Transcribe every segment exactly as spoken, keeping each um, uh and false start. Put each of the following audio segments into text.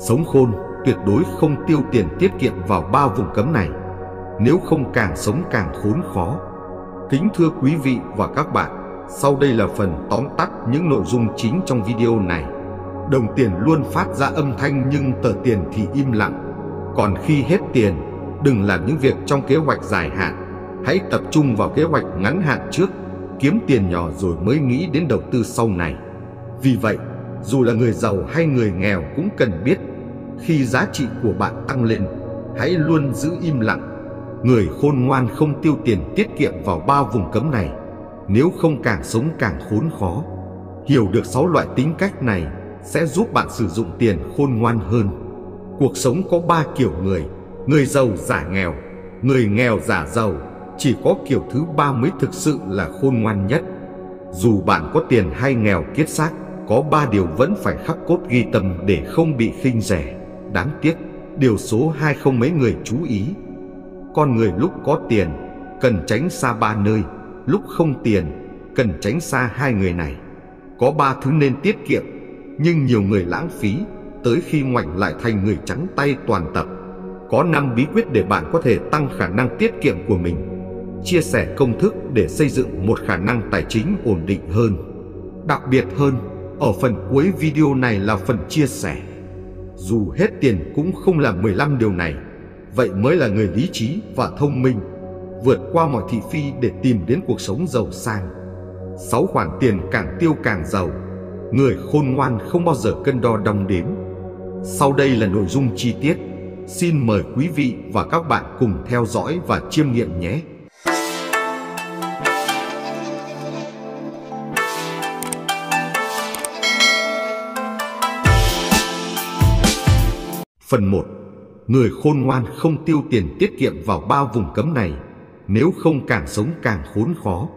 Sống khôn, tuyệt đối không tiêu tiền tiết kiệm vào ba vùng cấm này, nếu không càng sống càng khốn khó. Kính thưa quý vị và các bạn, sau đây là phần tóm tắt những nội dung chính trong video này. Đồng tiền luôn phát ra âm thanh nhưng tờ tiền thì im lặng. Còn khi hết tiền, đừng làm những việc trong kế hoạch dài hạn. Hãy tập trung vào kế hoạch ngắn hạn trước, kiếm tiền nhỏ rồi mới nghĩ đến đầu tư sau này. Vì vậy, dù là người giàu hay người nghèo cũng cần biết, khi giá trị của bạn tăng lên, hãy luôn giữ im lặng. Người khôn ngoan không tiêu tiền tiết kiệm vào ba vùng cấm này, nếu không càng sống càng khốn khó. Hiểu được sáu loại tính cách này sẽ giúp bạn sử dụng tiền khôn ngoan hơn. Cuộc sống có ba kiểu người: người giàu giả nghèo, người nghèo giả giàu. Chỉ có kiểu thứ ba mới thực sự là khôn ngoan nhất. Dù bạn có tiền hay nghèo kiết xác, có ba điều vẫn phải khắc cốt ghi tâm để không bị khinh rẻ. Đáng tiếc, điều số hai không mấy người chú ý. Con người lúc có tiền cần tránh xa ba nơi, lúc không tiền cần tránh xa hai người này. Có ba thứ nên tiết kiệm, nhưng nhiều người lãng phí, tới khi ngoảnh lại thành người trắng tay toàn tập. Có năm bí quyết để bạn có thể tăng khả năng tiết kiệm của mình. Chia sẻ công thức để xây dựng một khả năng tài chính ổn định hơn. Đặc biệt hơn, ở phần cuối video này là phần chia sẻ. Dù hết tiền cũng không làm mười lăm điều này, vậy mới là người lý trí và thông minh, vượt qua mọi thị phi để tìm đến cuộc sống giàu sang. Sáu khoản tiền càng tiêu càng giàu. Người khôn ngoan không bao giờ cân đo đong đếm. Sau đây là nội dung chi tiết. Xin mời quý vị và các bạn cùng theo dõi và chiêm nghiệm nhé. Phần một. Người khôn ngoan không tiêu tiền tiết kiệm vào ba vùng cấm này, nếu không càng sống càng khốn khó.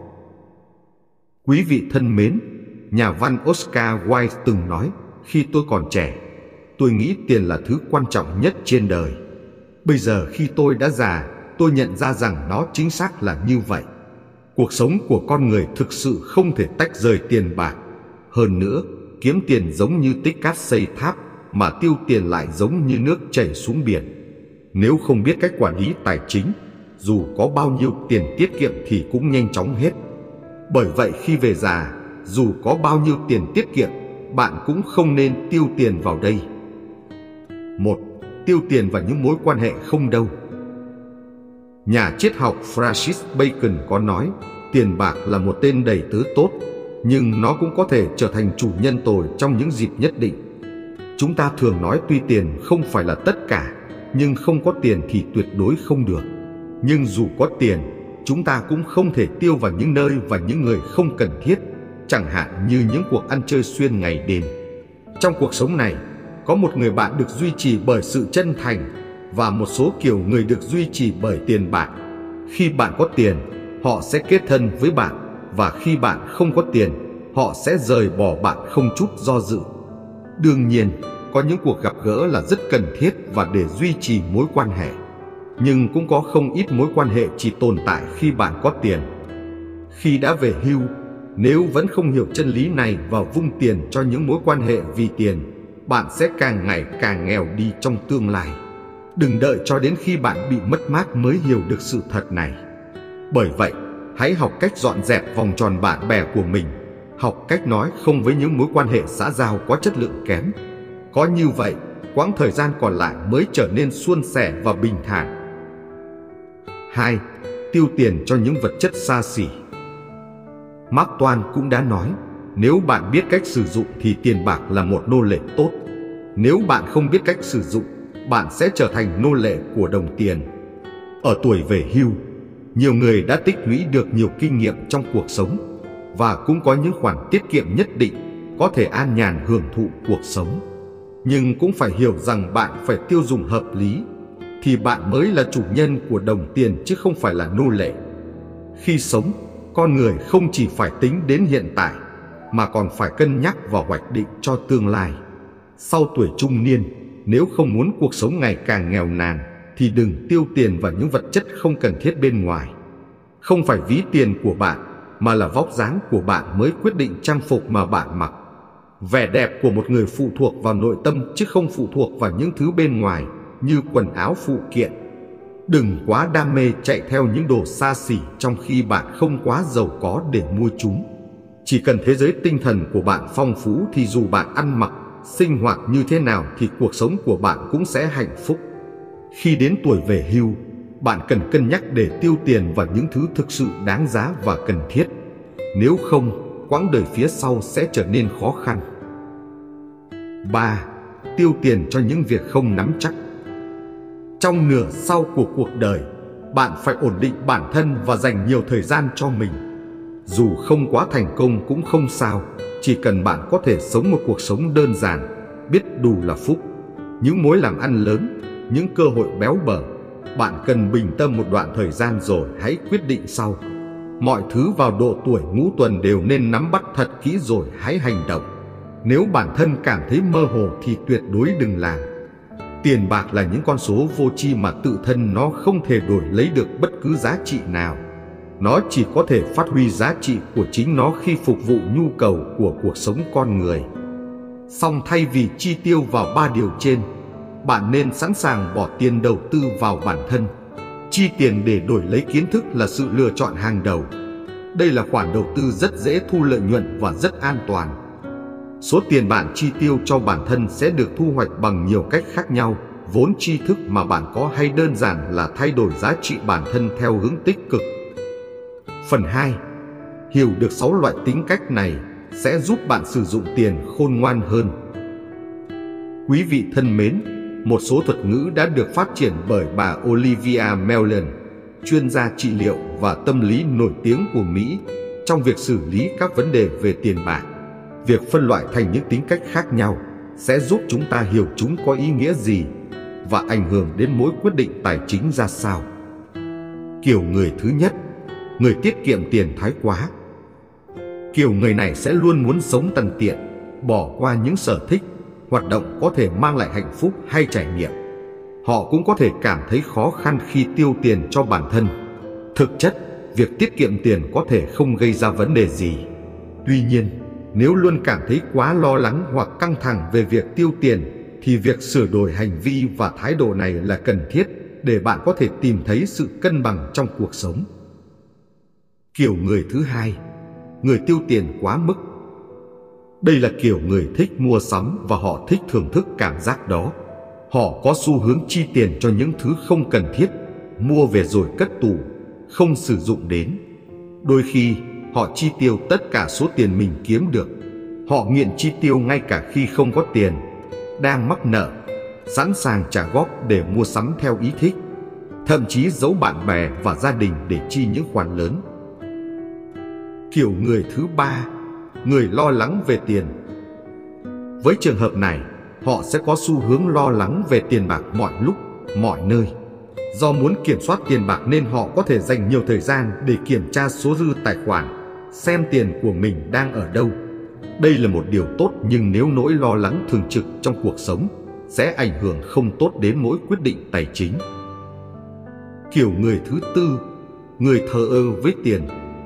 Quý vị thân mến, nhà văn Oscar Wilde từng nói, khi tôi còn trẻ, tôi nghĩ tiền là thứ quan trọng nhất trên đời. Bây giờ khi tôi đã già, tôi nhận ra rằng nó chính xác là như vậy. Cuộc sống của con người thực sự không thể tách rời tiền bạc. Hơn nữa, kiếm tiền giống như tích cát xây tháp, mà tiêu tiền lại giống như nước chảy xuống biển. Nếu không biết cách quản lý tài chính, dù có bao nhiêu tiền tiết kiệm thì cũng nhanh chóng hết. Bởi vậy khi về già, dù có bao nhiêu tiền tiết kiệm, bạn cũng không nên tiêu tiền vào đây. Một. Tiêu tiền vào những mối quan hệ không đâu. Nhà triết học Francis Bacon có nói, tiền bạc là một tên đầy tớ tốt, nhưng nó cũng có thể trở thành chủ nhân tồi trong những dịp nhất định. Chúng ta thường nói tuy tiền không phải là tất cả, nhưng không có tiền thì tuyệt đối không được. Nhưng dù có tiền, chúng ta cũng không thể tiêu vào những nơi và những người không cần thiết, chẳng hạn như những cuộc ăn chơi xuyên ngày đêm. Trong cuộc sống này, có một người bạn được duy trì bởi sự chân thành, và một số kiểu người được duy trì bởi tiền bạc. Khi bạn có tiền, họ sẽ kết thân với bạn, và khi bạn không có tiền, họ sẽ rời bỏ bạn không chút do dự. Đương nhiên, có những cuộc gặp gỡ là rất cần thiết và để duy trì mối quan hệ. Nhưng cũng có không ít mối quan hệ chỉ tồn tại khi bạn có tiền. Khi đã về hưu, nếu vẫn không hiểu chân lý này và vung tiền cho những mối quan hệ vì tiền, bạn sẽ càng ngày càng nghèo đi trong tương lai. Đừng đợi cho đến khi bạn bị mất mát mới hiểu được sự thật này. Bởi vậy, hãy học cách dọn dẹp vòng tròn bạn bè của mình, học cách nói không với những mối quan hệ xã giao có chất lượng kém. Có như vậy, quãng thời gian còn lại mới trở nên suôn sẻ và bình thản. Hai. Tiêu tiền cho những vật chất xa xỉ. Mark Twain cũng đã nói, nếu bạn biết cách sử dụng thì tiền bạc là một nô lệ tốt. Nếu bạn không biết cách sử dụng, bạn sẽ trở thành nô lệ của đồng tiền. Ở tuổi về hưu, nhiều người đã tích lũy được nhiều kinh nghiệm trong cuộc sống, và cũng có những khoản tiết kiệm nhất định, có thể an nhàn hưởng thụ cuộc sống. Nhưng cũng phải hiểu rằng bạn phải tiêu dùng hợp lý, thì bạn mới là chủ nhân của đồng tiền chứ không phải là nô lệ. Khi sống, con người không chỉ phải tính đến hiện tại, mà còn phải cân nhắc và hoạch định cho tương lai. Sau tuổi trung niên, nếu không muốn cuộc sống ngày càng nghèo nàn, thì đừng tiêu tiền vào những vật chất không cần thiết bên ngoài. Không phải ví tiền của bạn, mà là vóc dáng của bạn mới quyết định trang phục mà bạn mặc. Vẻ đẹp của một người phụ thuộc vào nội tâm chứ không phụ thuộc vào những thứ bên ngoài như quần áo phụ kiện. Đừng quá đam mê chạy theo những đồ xa xỉ trong khi bạn không quá giàu có để mua chúng. Chỉ cần thế giới tinh thần của bạn phong phú thì dù bạn ăn mặc, sinh hoạt như thế nào thì cuộc sống của bạn cũng sẽ hạnh phúc. Khi đến tuổi về hưu, bạn cần cân nhắc để tiêu tiền vào những thứ thực sự đáng giá và cần thiết. Nếu không, quãng đời phía sau sẽ trở nên khó khăn. ba. Tiêu tiền cho những việc không nắm chắc. Trong nửa sau của cuộc đời, bạn phải ổn định bản thân và dành nhiều thời gian cho mình. Dù không quá thành công cũng không sao, chỉ cần bạn có thể sống một cuộc sống đơn giản, biết đủ là phúc. Những mối làm ăn lớn, những cơ hội béo bở, bạn cần bình tâm một đoạn thời gian rồi hãy quyết định sau. Mọi thứ vào độ tuổi ngũ tuần đều nên nắm bắt thật kỹ rồi hãy hành động. Nếu bản thân cảm thấy mơ hồ thì tuyệt đối đừng làm. Tiền bạc là những con số vô tri mà tự thân nó không thể đổi lấy được bất cứ giá trị nào. Nó chỉ có thể phát huy giá trị của chính nó khi phục vụ nhu cầu của cuộc sống con người. Song thay vì chi tiêu vào ba điều trên, bạn nên sẵn sàng bỏ tiền đầu tư vào bản thân. Chi tiền để đổi lấy kiến thức là sự lựa chọn hàng đầu. Đây là khoản đầu tư rất dễ thu lợi nhuận và rất an toàn. Số tiền bạn chi tiêu cho bản thân sẽ được thu hoạch bằng nhiều cách khác nhau, vốn tri thức mà bạn có hay đơn giản là thay đổi giá trị bản thân theo hướng tích cực. Phần hai. Hiểu được sáu loại tính cách này sẽ giúp bạn sử dụng tiền khôn ngoan hơn. Quý vị thân mến, một số thuật ngữ đã được phát triển bởi bà Olivia Mellon, chuyên gia trị liệu và tâm lý nổi tiếng của Mỹ, trong việc xử lý các vấn đề về tiền bạc. Việc phân loại thành những tính cách khác nhau sẽ giúp chúng ta hiểu chúng có ý nghĩa gì và ảnh hưởng đến mỗi quyết định tài chính ra sao. Kiểu người thứ nhất, người tiết kiệm tiền thái quá. Kiểu người này sẽ luôn muốn sống tằn tiện, bỏ qua những sở thích, hoạt động có thể mang lại hạnh phúc hay trải nghiệm. Họ cũng có thể cảm thấy khó khăn khi tiêu tiền cho bản thân. Thực chất, việc tiết kiệm tiền có thể không gây ra vấn đề gì. Tuy nhiên, nếu luôn cảm thấy quá lo lắng hoặc căng thẳng về việc tiêu tiền, thì việc sửa đổi hành vi và thái độ này là cần thiết để bạn có thể tìm thấy sự cân bằng trong cuộc sống. Kiểu người thứ hai, người tiêu tiền quá mức. Đây là kiểu người thích mua sắm và họ thích thưởng thức cảm giác đó. Họ có xu hướng chi tiền cho những thứ không cần thiết, mua về rồi cất tủ, không sử dụng đến. Đôi khi, họ chi tiêu tất cả số tiền mình kiếm được. Họ nghiện chi tiêu ngay cả khi không có tiền, đang mắc nợ, sẵn sàng trả góp để mua sắm theo ý thích, thậm chí giấu bạn bè và gia đình để chi những khoản lớn. Kiểu người thứ ba, người lo lắng về tiền. Với trường hợp này, họ sẽ có xu hướng lo lắng về tiền bạc mọi lúc, mọi nơi. Do muốn kiểm soát tiền bạc nên họ có thể dành nhiều thời gian để kiểm tra số dư tài khoản, xem tiền của mình đang ở đâu. Đây là một điều tốt, nhưng nếu nỗi lo lắng thường trực trong cuộc sống sẽ ảnh hưởng không tốt đến mỗi quyết định tài chính. Kiểu người thứ tư, người thờ ơ với tiền.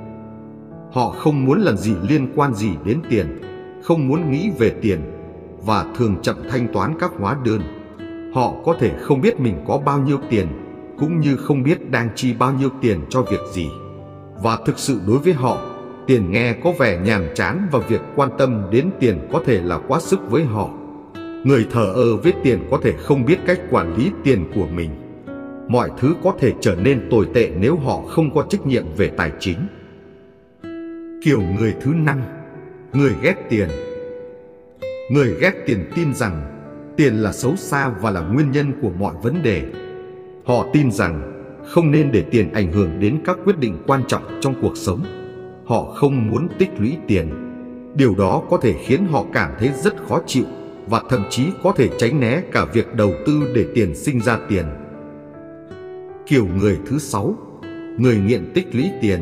Họ không muốn làm gì liên quan gì đến tiền, không muốn nghĩ về tiền và thường chậm thanh toán các hóa đơn. Họ có thể không biết mình có bao nhiêu tiền, cũng như không biết đang chi bao nhiêu tiền cho việc gì. Và thực sự đối với họ, tiền nghe có vẻ nhàm chán và việc quan tâm đến tiền có thể là quá sức với họ. Người thờ ơ với tiền có thể không biết cách quản lý tiền của mình. Mọi thứ có thể trở nên tồi tệ nếu họ không có trách nhiệm về tài chính. Kiểu người thứ năm, người ghét tiền. Người ghét tiền tin rằng tiền là xấu xa và là nguyên nhân của mọi vấn đề. Họ tin rằng không nên để tiền ảnh hưởng đến các quyết định quan trọng trong cuộc sống. Họ không muốn tích lũy tiền. Điều đó có thể khiến họ cảm thấy rất khó chịu và thậm chí có thể tránh né cả việc đầu tư để tiền sinh ra tiền. Kiểu người thứ sáu, người nghiện tích lũy tiền.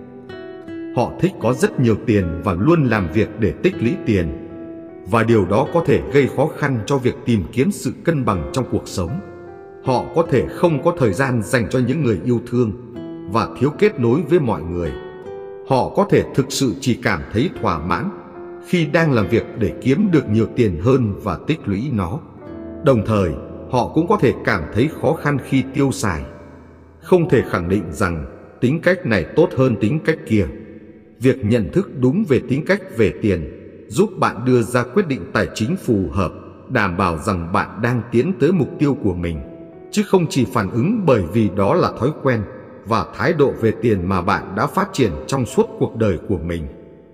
Họ thích có rất nhiều tiền và luôn làm việc để tích lũy tiền. Và điều đó có thể gây khó khăn cho việc tìm kiếm sự cân bằng trong cuộc sống. Họ có thể không có thời gian dành cho những người yêu thương và thiếu kết nối với mọi người. Họ có thể thực sự chỉ cảm thấy thỏa mãn khi đang làm việc để kiếm được nhiều tiền hơn và tích lũy nó. Đồng thời, họ cũng có thể cảm thấy khó khăn khi tiêu xài. Không thể khẳng định rằng tính cách này tốt hơn tính cách kia. Việc nhận thức đúng về tính cách về tiền giúp bạn đưa ra quyết định tài chính phù hợp, đảm bảo rằng bạn đang tiến tới mục tiêu của mình, chứ không chỉ phản ứng bởi vì đó là thói quen và thái độ về tiền mà bạn đã phát triển trong suốt cuộc đời của mình.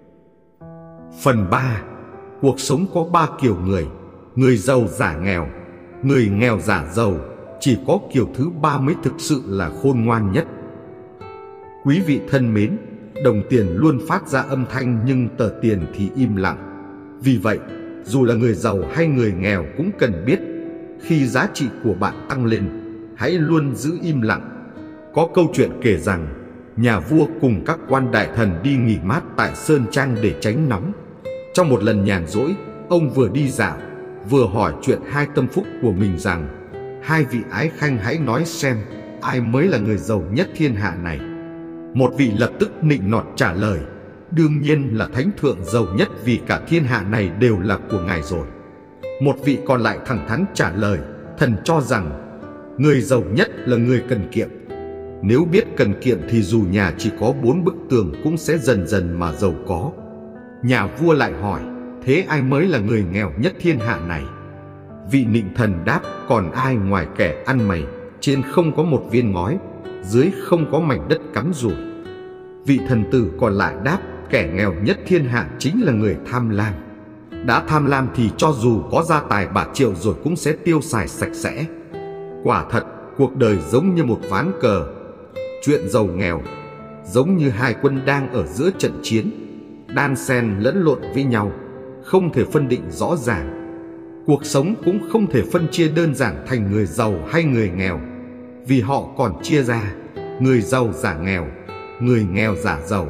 Phần ba. Cuộc sống có ba kiểu người: người giàu giả nghèo, người nghèo giả giàu. Chỉ có kiểu thứ ba mới thực sự là khôn ngoan nhất. Quý vị thân mến, đồng tiền luôn phát ra âm thanh nhưng tờ tiền thì im lặng. Vì vậy, dù là người giàu hay người nghèo cũng cần biết, khi giá trị của bạn tăng lên, hãy luôn giữ im lặng. Có câu chuyện kể rằng, nhà vua cùng các quan đại thần đi nghỉ mát tại Sơn Trang để tránh nóng. Trong một lần nhàn rỗi, ông vừa đi dạo, vừa hỏi chuyện hai tâm phúc của mình rằng: hai vị ái khanh hãy nói xem, ai mới là người giàu nhất thiên hạ này? Một vị lập tức nịnh nọt trả lời: đương nhiên là thánh thượng giàu nhất, vì cả thiên hạ này đều là của ngài rồi. Một vị còn lại thẳng thắn trả lời: thần cho rằng người giàu nhất là người cần kiệm. Nếu biết cần kiệm thì dù nhà chỉ có bốn bức tường cũng sẽ dần dần mà giàu có. Nhà vua lại hỏi: thế ai mới là người nghèo nhất thiên hạ này? Vị nịnh thần đáp: còn ai ngoài kẻ ăn mày, trên không có một viên ngói, dưới không có mảnh đất cắm rủi. Vị thần tử còn lại đáp: kẻ nghèo nhất thiên hạ chính là người tham lam. Đã tham lam thì cho dù có gia tài bạc triệu rồi cũng sẽ tiêu xài sạch sẽ. Quả thật, cuộc đời giống như một ván cờ. Chuyện giàu nghèo giống như hai quân đang ở giữa trận chiến, đan xen lẫn lộn với nhau, không thể phân định rõ ràng. Cuộc sống cũng không thể phân chia đơn giản thành người giàu hay người nghèo, vì họ còn chia ra người giàu giả nghèo, người nghèo giả giàu.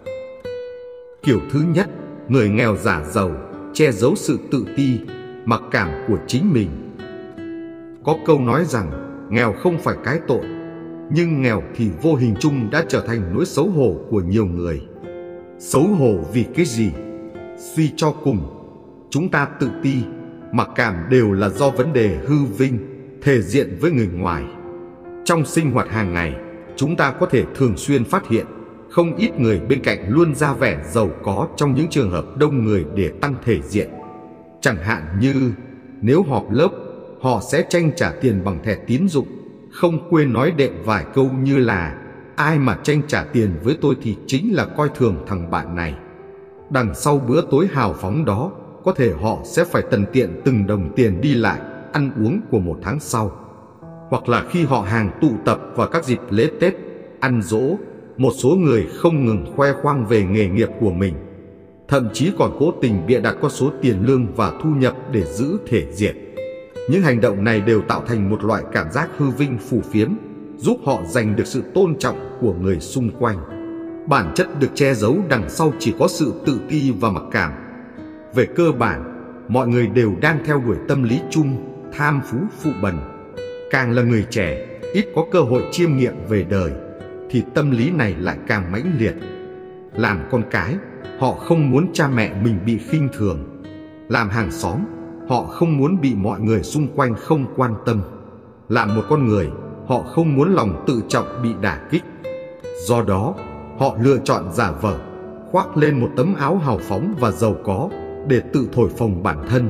Kiểu thứ nhất, người nghèo giả giàu, che giấu sự tự ti, mặc cảm của chính mình. Có câu nói rằng nghèo không phải cái tội, nhưng nghèo thì vô hình chung đã trở thành nỗi xấu hổ của nhiều người. Xấu hổ vì cái gì? Suy cho cùng, chúng ta tự ti, mặc cảm đều là do vấn đề hư vinh, thể diện với người ngoài. Trong sinh hoạt hàng ngày, chúng ta có thể thường xuyên phát hiện không ít người bên cạnh luôn ra vẻ giàu có trong những trường hợp đông người để tăng thể diện. Chẳng hạn như nếu họp lớp, họ sẽ tranh trả tiền bằng thẻ tín dụng, không quên nói đệm vài câu như là: ai mà tranh trả tiền với tôi thì chính là coi thường thằng bạn này. Đằng sau bữa tối hào phóng đó, có thể họ sẽ phải tần tiện từng đồng tiền đi lại, ăn uống của một tháng sau. Hoặc là khi họ hàng tụ tập vào các dịp lễ Tết, ăn giỗ, một số người không ngừng khoe khoang về nghề nghiệp của mình, thậm chí còn cố tình bịa đặt con số tiền lương và thu nhập để giữ thể diện. Những hành động này đều tạo thành một loại cảm giác hư vinh phù phiếm, giúp họ giành được sự tôn trọng của người xung quanh. Bản chất được che giấu đằng sau chỉ có sự tự ti và mặc cảm. Về cơ bản, mọi người đều đang theo đuổi tâm lý chung, tham phú phụ bần. Càng là người trẻ, ít có cơ hội chiêm nghiệm về đời, thì tâm lý này lại càng mãnh liệt. Làm con cái, họ không muốn cha mẹ mình bị khinh thường. Làm hàng xóm, họ không muốn bị mọi người xung quanh không quan tâm. Làm một con người, họ không muốn lòng tự trọng bị đả kích. Do đó, họ lựa chọn giả vờ, khoác lên một tấm áo hào phóng và giàu có để tự thổi phồng bản thân.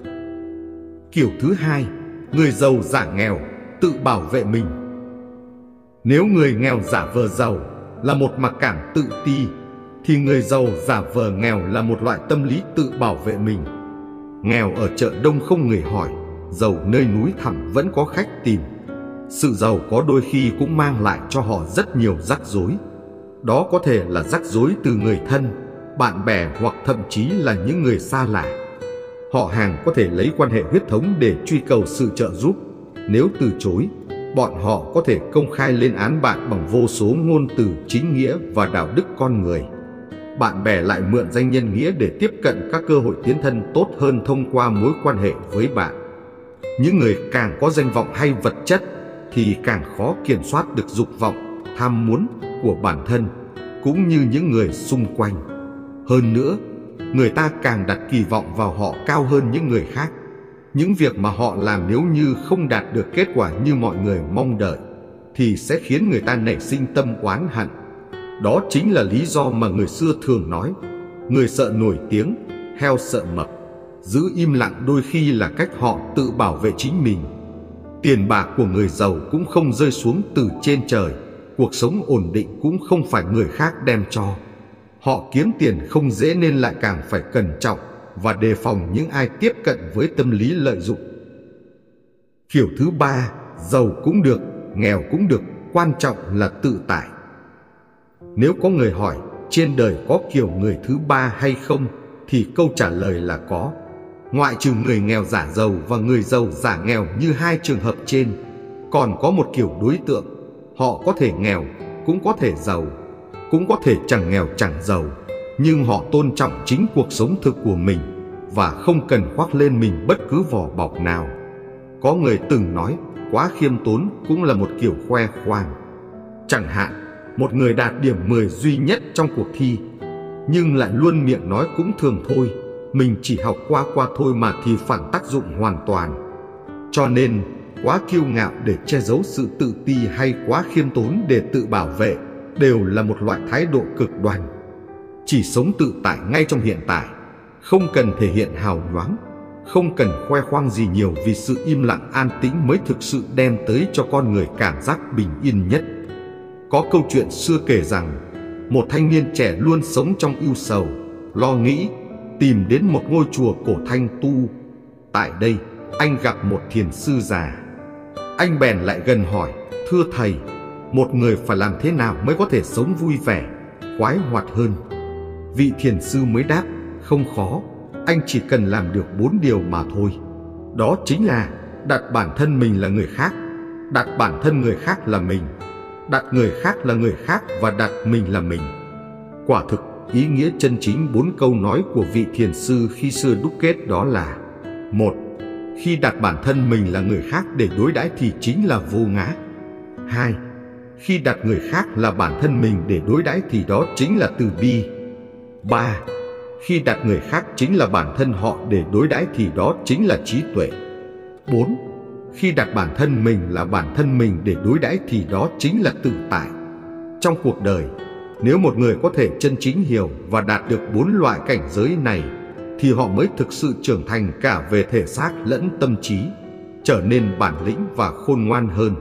Kiểu thứ hai, người giàu giả nghèo, tự bảo vệ mình. Nếu người nghèo giả vờ giàu là một mặc cảm tự ti, thì người giàu giả vờ nghèo là một loại tâm lý tự bảo vệ mình. Nghèo ở chợ đông không người hỏi, giàu nơi núi thẳm vẫn có khách tìm. Sự giàu có đôi khi cũng mang lại cho họ rất nhiều rắc rối. Đó có thể là rắc rối từ người thân, bạn bè hoặc thậm chí là những người xa lạ. Họ hàng có thể lấy quan hệ huyết thống để truy cầu sự trợ giúp. Nếu từ chối, bọn họ có thể công khai lên án bạn bằng vô số ngôn từ chính nghĩa và đạo đức con người. Bạn bè lại mượn danh nhân nghĩa để tiếp cận các cơ hội tiến thân tốt hơn thông qua mối quan hệ với bạn. Những người càng có danh vọng hay vật chất thì càng khó kiểm soát được dục vọng, tham muốn của bản thân cũng như những người xung quanh. Hơn nữa, người ta càng đặt kỳ vọng vào họ cao hơn những người khác. Những việc mà họ làm nếu như không đạt được kết quả như mọi người mong đợi thì sẽ khiến người ta nảy sinh tâm oán hận. Đó chính là lý do mà người xưa thường nói: người sợ nổi tiếng, heo sợ mập. Giữ im lặng đôi khi là cách họ tự bảo vệ chính mình. Tiền bạc của người giàu cũng không rơi xuống từ trên trời, cuộc sống ổn định cũng không phải người khác đem cho. Họ kiếm tiền không dễ nên lại càng phải cẩn trọng và đề phòng những ai tiếp cận với tâm lý lợi dụng. Kiểu thứ ba, giàu cũng được, nghèo cũng được, quan trọng là tự tại. Nếu có người hỏi trên đời có kiểu người thứ ba hay không, thì câu trả lời là có. Ngoại trừ người nghèo giả giàu và người giàu giả nghèo như hai trường hợp trên, còn có một kiểu đối tượng. Họ có thể nghèo, cũng có thể giàu, cũng có thể chẳng nghèo chẳng giàu, nhưng họ tôn trọng chính cuộc sống thực của mình và không cần khoác lên mình bất cứ vỏ bọc nào. Có người từng nói quá khiêm tốn cũng là một kiểu khoe khoang. Chẳng hạn, một người đạt điểm mười duy nhất trong cuộc thi, nhưng lại luôn miệng nói cũng thường thôi, mình chỉ học qua qua thôi mà, thì phản tác dụng hoàn toàn. Cho nên, quá kiêu ngạo để che giấu sự tự ti hay quá khiêm tốn để tự bảo vệ đều là một loại thái độ cực đoan. Chỉ sống tự tại ngay trong hiện tại, không cần thể hiện hào nhoáng, không cần khoe khoang gì nhiều, vì sự im lặng an tĩnh mới thực sự đem tới cho con người cảm giác bình yên nhất. Có câu chuyện xưa kể rằng, một thanh niên trẻ luôn sống trong ưu sầu, lo nghĩ, tìm đến một ngôi chùa cổ Thanh tu. Tại đây, anh gặp một thiền sư già. Anh bèn lại gần hỏi: thưa thầy, một người phải làm thế nào mới có thể sống vui vẻ, khoái hoạt hơn? Vị thiền sư mới đáp: không khó, anh chỉ cần làm được bốn điều mà thôi. Đó chính là đặt bản thân mình là người khác, đặt bản thân người khác là mình, đặt người khác là người khác và đặt mình là mình. Quả thực, ý nghĩa chân chính bốn câu nói của vị thiền sư khi xưa đúc kết đó là: một. Khi đặt bản thân mình là người khác để đối đãi thì chính là vô ngã. Hai. Khi đặt người khác là bản thân mình để đối đãi thì đó chính là từ bi. Ba. Khi đặt người khác chính là bản thân họ để đối đãi thì đó chính là trí tuệ. Bốn. Khi đặt bản thân mình là bản thân mình để đối đãi thì đó chính là tự tại. Trong cuộc đời, nếu một người có thể chân chính hiểu và đạt được bốn loại cảnh giới này, thì họ mới thực sự trưởng thành cả về thể xác lẫn tâm trí, trở nên bản lĩnh và khôn ngoan hơn.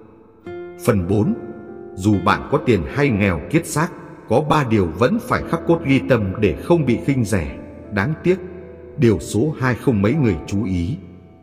Phần bốn. Dù bạn có tiền hay nghèo kiết xác, có ba điều vẫn phải khắc cốt ghi tâm để không bị khinh rẻ. Đáng tiếc, điều số hai không mấy người chú ý.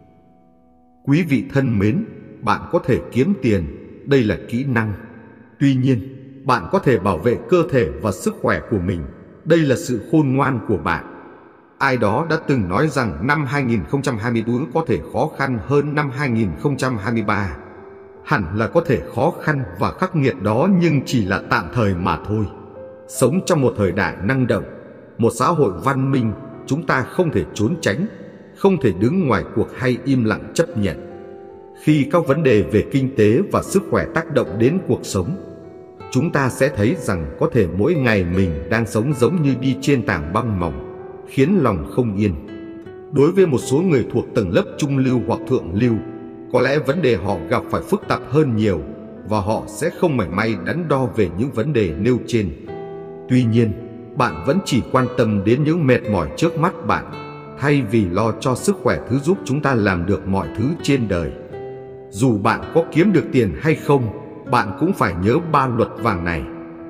Quý vị thân mến, bạn có thể kiếm tiền, đây là kỹ năng. Tuy nhiên, bạn có thể bảo vệ cơ thể và sức khỏe của mình, đây là sự khôn ngoan của bạn. Ai đó đã từng nói rằng năm hai nghìn không trăm hai mươi tư có thể khó khăn hơn năm hai nghìn không trăm hai mươi ba. Hẳn là có thể khó khăn và khắc nghiệt đó, nhưng chỉ là tạm thời mà thôi. Sống trong một thời đại năng động, một xã hội văn minh, chúng ta không thể trốn tránh, không thể đứng ngoài cuộc hay im lặng chấp nhận. Khi các vấn đề về kinh tế và sức khỏe tác động đến cuộc sống, chúng ta sẽ thấy rằng có thể mỗi ngày mình đang sống giống như đi trên tảng băng mỏng, khiến lòng không yên. Đối với một số người thuộc tầng lớp trung lưu hoặc thượng lưu, có lẽ vấn đề họ gặp phải phức tạp hơn nhiều và họ sẽ không mảy may đắn đo về những vấn đề nêu trên. Tuy nhiên, bạn vẫn chỉ quan tâm đến những mệt mỏi trước mắt bạn, thay vì lo cho sức khỏe, thứ giúp chúng ta làm được mọi thứ trên đời. Dù bạn có kiếm được tiền hay không, bạn cũng phải nhớ ba luật vàng này.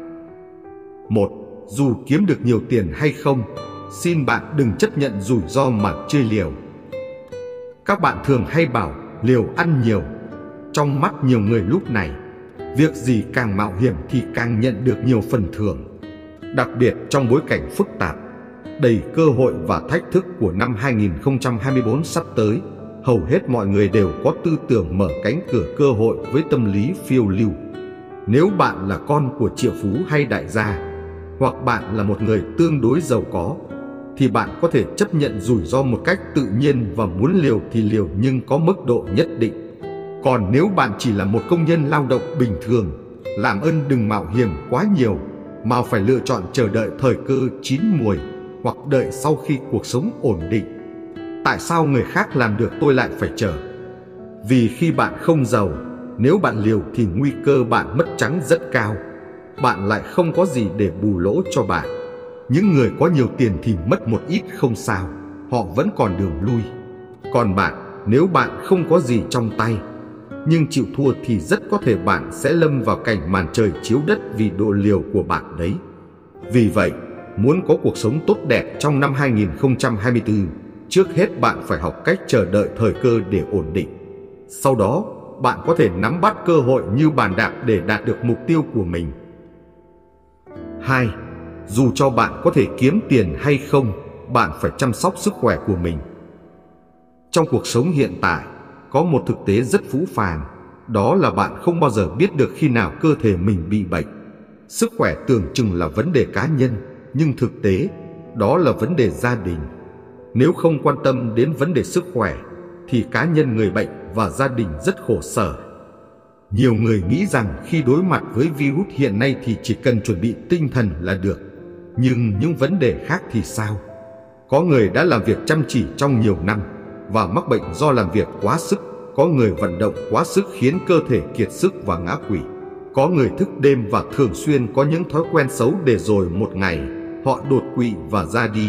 Một. Dù kiếm được nhiều tiền hay không, xin bạn đừng chấp nhận rủi ro mà chơi liều. Các bạn thường hay bảo liều ăn nhiều. Trong mắt nhiều người lúc này, việc gì càng mạo hiểm thì càng nhận được nhiều phần thưởng. Đặc biệt trong bối cảnh phức tạp, đầy cơ hội và thách thức của năm hai nghìn không trăm hai mươi tư sắp tới, hầu hết mọi người đều có tư tưởng mở cánh cửa cơ hội với tâm lý phiêu lưu. Nếu bạn là con của triệu phú hay đại gia, hoặc bạn là một người tương đối giàu có, thì bạn có thể chấp nhận rủi ro một cách tự nhiên và muốn liều thì liều, nhưng có mức độ nhất định. Còn nếu bạn chỉ là một công nhân lao động bình thường, làm ơn đừng mạo hiểm quá nhiều, mà phải lựa chọn chờ đợi thời cơ chín muồi, hoặc đợi sau khi cuộc sống ổn định. Tại sao người khác làm được tôi lại phải chờ? Vì khi bạn không giàu, nếu bạn liều thì nguy cơ bạn mất trắng rất cao. Bạn lại không có gì để bù lỗ cho bạn. Những người có nhiều tiền thì mất một ít không sao, họ vẫn còn đường lui. Còn bạn, nếu bạn không có gì trong tay, nhưng chịu thua thì rất có thể bạn sẽ lâm vào cảnh màn trời chiếu đất vì độ liều của bạn đấy. Vì vậy, muốn có cuộc sống tốt đẹp trong năm hai nghìn không trăm hai mươi tư, trước hết bạn phải học cách chờ đợi thời cơ để ổn định. Sau đó, bạn có thể nắm bắt cơ hội như bàn đạp để đạt được mục tiêu của mình. hai. Dù cho bạn có thể kiếm tiền hay không, bạn phải chăm sóc sức khỏe của mình. Trong cuộc sống hiện tại, có một thực tế rất phũ phàng, đó là bạn không bao giờ biết được khi nào cơ thể mình bị bệnh. Sức khỏe tưởng chừng là vấn đề cá nhân, nhưng thực tế, đó là vấn đề gia đình. Nếu không quan tâm đến vấn đề sức khỏe, thì cá nhân người bệnh và gia đình rất khổ sở. Nhiều người nghĩ rằng khi đối mặt với virus hiện nay thì chỉ cần chuẩn bị tinh thần là được. Nhưng những vấn đề khác thì sao? Có người đã làm việc chăm chỉ trong nhiều năm và mắc bệnh do làm việc quá sức. Có người vận động quá sức khiến cơ thể kiệt sức và ngã quỵ. Có người thức đêm và thường xuyên có những thói quen xấu để rồi một ngày họ đột quỵ và ra đi.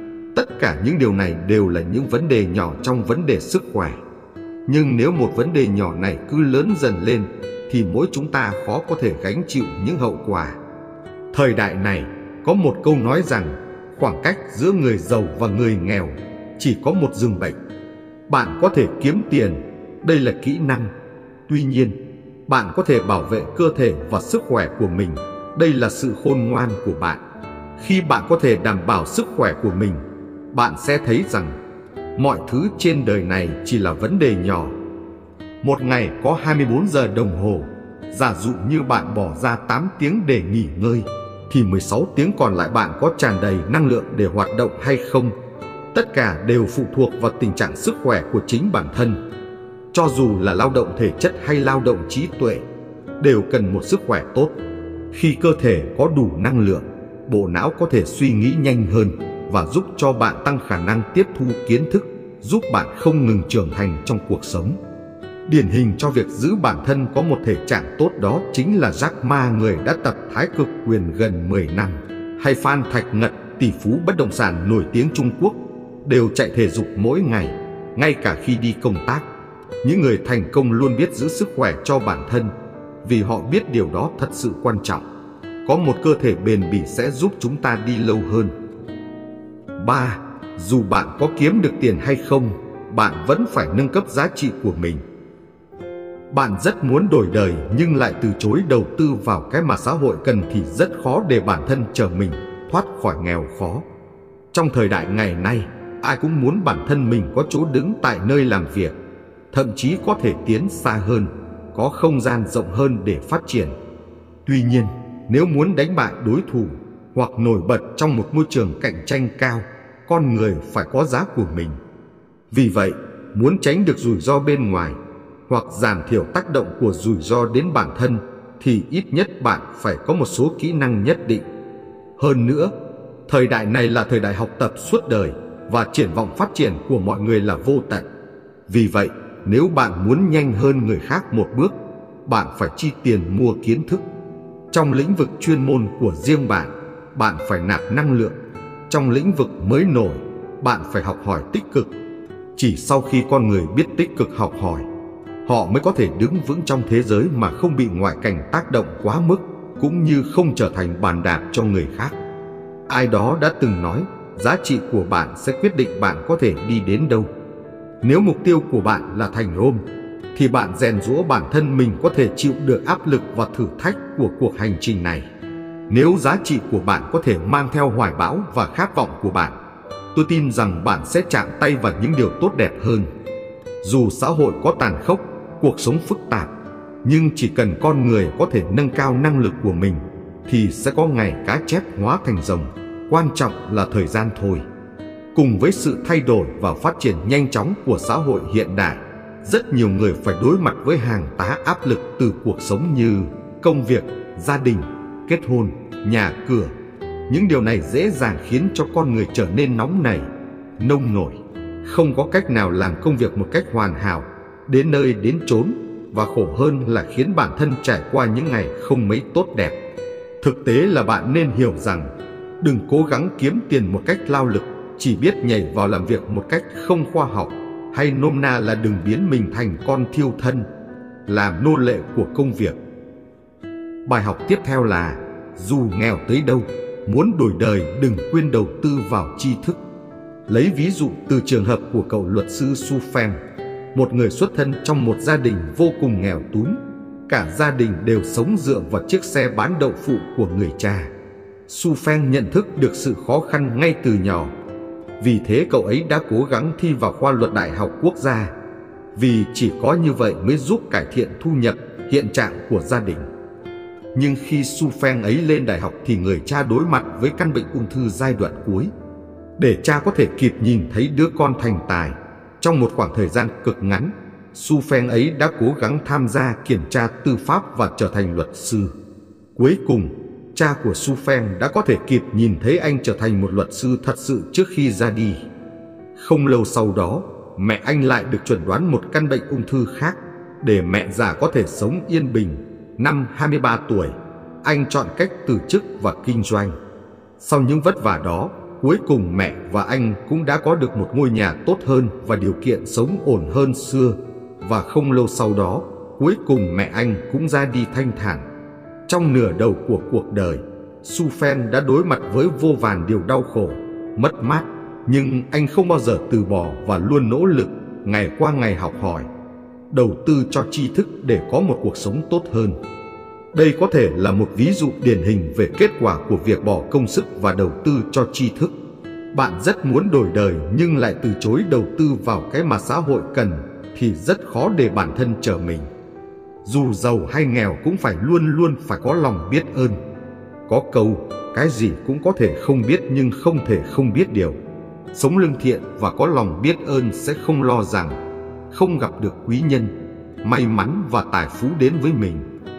Tất cả những điều này đều là những vấn đề nhỏ trong vấn đề sức khỏe. Nhưng nếu một vấn đề nhỏ này cứ lớn dần lên thì mỗi chúng ta khó có thể gánh chịu những hậu quả. Thời đại này có một câu nói rằng khoảng cách giữa người giàu và người nghèo chỉ có một giường bệnh. Bạn có thể kiếm tiền, đây là kỹ năng. Tuy nhiên, bạn có thể bảo vệ cơ thể và sức khỏe của mình, đây là sự khôn ngoan của bạn. Khi bạn có thể đảm bảo sức khỏe của mình, bạn sẽ thấy rằng mọi thứ trên đời này chỉ là vấn đề nhỏ. Một ngày có hai mươi bốn giờ đồng hồ, giả dụ như bạn bỏ ra tám tiếng để nghỉ ngơi, thì mười sáu tiếng còn lại bạn có tràn đầy năng lượng để hoạt động hay không? Tất cả đều phụ thuộc vào tình trạng sức khỏe của chính bản thân. Cho dù là lao động thể chất hay lao động trí tuệ, đều cần một sức khỏe tốt. Khi cơ thể có đủ năng lượng, bộ não có thể suy nghĩ nhanh hơn và giúp cho bạn tăng khả năng tiếp thu kiến thức, giúp bạn không ngừng trưởng thành trong cuộc sống. Điển hình cho việc giữ bản thân có một thể trạng tốt đó chính là Jack Ma, người đã tập thái cực quyền gần mười năm, hay Phan Thạch Ngật, tỷ phú bất động sản nổi tiếng Trung Quốc, đều chạy thể dục mỗi ngày, ngay cả khi đi công tác. Những người thành công luôn biết giữ sức khỏe cho bản thân, vì họ biết điều đó thật sự quan trọng. Có một cơ thể bền bỉ sẽ giúp chúng ta đi lâu hơn. ba. Dù bạn có kiếm được tiền hay không, bạn vẫn phải nâng cấp giá trị của mình. Bạn rất muốn đổi đời nhưng lại từ chối đầu tư vào cái mà xã hội cần thì rất khó để bản thân trở mình thoát khỏi nghèo khó. Trong thời đại ngày nay, ai cũng muốn bản thân mình có chỗ đứng tại nơi làm việc, thậm chí có thể tiến xa hơn, có không gian rộng hơn để phát triển. Tuy nhiên, nếu muốn đánh bại đối thủ hoặc nổi bật trong một môi trường cạnh tranh cao, con người phải có giá của mình. Vì vậy, muốn tránh được rủi ro bên ngoài hoặc giảm thiểu tác động của rủi ro đến bản thân thì ít nhất bạn phải có một số kỹ năng nhất định. Hơn nữa, thời đại này là thời đại học tập suốt đời và triển vọng phát triển của mọi người là vô tận. Vì vậy, nếu bạn muốn nhanh hơn người khác một bước, bạn phải chi tiền mua kiến thức. Trong lĩnh vực chuyên môn của riêng bạn, bạn phải nạp năng lượng. Trong lĩnh vực mới nổi, bạn phải học hỏi tích cực. Chỉ sau khi con người biết tích cực học hỏi, họ mới có thể đứng vững trong thế giới mà không bị ngoại cảnh tác động quá mức, cũng như không trở thành bàn đạp cho người khác. Ai đó đã từng nói, giá trị của bạn sẽ quyết định bạn có thể đi đến đâu. Nếu mục tiêu của bạn là thành Rome, thì bạn rèn giũa bản thân mình có thể chịu được áp lực và thử thách của cuộc hành trình này. Nếu giá trị của bạn có thể mang theo hoài bão và khát vọng của bạn, tôi tin rằng bạn sẽ chạm tay vào những điều tốt đẹp hơn. Dù xã hội có tàn khốc, cuộc sống phức tạp, nhưng chỉ cần con người có thể nâng cao năng lực của mình, thì sẽ có ngày cá chép hóa thành rồng. Quan trọng là thời gian thôi. Cùng với sự thay đổi và phát triển nhanh chóng của xã hội hiện đại, rất nhiều người phải đối mặt với hàng tá áp lực từ cuộc sống như công việc, gia đình, kết hôn, nhà cửa. Những điều này dễ dàng khiến cho con người trở nên nóng nảy, nông nổi, không có cách nào làm công việc một cách hoàn hảo, đến nơi đến chốn, và khổ hơn là khiến bản thân trải qua những ngày không mấy tốt đẹp. Thực tế là bạn nên hiểu rằng, đừng cố gắng kiếm tiền một cách lao lực, chỉ biết nhảy vào làm việc một cách không khoa học, hay nôm na là đừng biến mình thành con thiêu thân, làm nô lệ của công việc. Bài học tiếp theo là, dù nghèo tới đâu, muốn đổi đời đừng quên đầu tư vào tri thức. Lấy ví dụ từ trường hợp của cậu luật sư Su Feng, một người xuất thân trong một gia đình vô cùng nghèo túng. Cả gia đình đều sống dựa vào chiếc xe bán đậu phụ của người cha. Su Feng nhận thức được sự khó khăn ngay từ nhỏ. Vì thế cậu ấy đã cố gắng thi vào khoa luật Đại học Quốc gia, vì chỉ có như vậy mới giúp cải thiện thu nhập, hiện trạng của gia đình. Nhưng khi Su Feng ấy lên đại học thì người cha đối mặt với căn bệnh ung thư giai đoạn cuối. Để cha có thể kịp nhìn thấy đứa con thành tài, trong một khoảng thời gian cực ngắn, Su Feng ấy đã cố gắng tham gia kiểm tra tư pháp và trở thành luật sư. Cuối cùng, cha của Su Feng đã có thể kịp nhìn thấy anh trở thành một luật sư thật sự trước khi ra đi. Không lâu sau đó, mẹ anh lại được chẩn đoán một căn bệnh ung thư khác. Để mẹ già có thể sống yên bình, năm hai mươi ba tuổi, anh chọn cách từ chức và kinh doanh. Sau những vất vả đó, cuối cùng mẹ và anh cũng đã có được một ngôi nhà tốt hơn và điều kiện sống ổn hơn xưa. Và không lâu sau đó, cuối cùng mẹ anh cũng ra đi thanh thản. Trong nửa đầu của cuộc đời, Su Feng đã đối mặt với vô vàn điều đau khổ, mất mát, nhưng anh không bao giờ từ bỏ và luôn nỗ lực, ngày qua ngày học hỏi, đầu tư cho tri thức để có một cuộc sống tốt hơn. Đây có thể là một ví dụ điển hình về kết quả của việc bỏ công sức và đầu tư cho tri thức. Bạn rất muốn đổi đời nhưng lại từ chối đầu tư vào cái mà xã hội cần, thì rất khó để bản thân trở mình. Dù giàu hay nghèo cũng phải luôn luôn phải có lòng biết ơn. Có câu, cái gì cũng có thể không biết nhưng không thể không biết điều. Sống lương thiện và có lòng biết ơn sẽ không lo rằng không gặp được quý nhân, may mắn và tài phú đến với mình.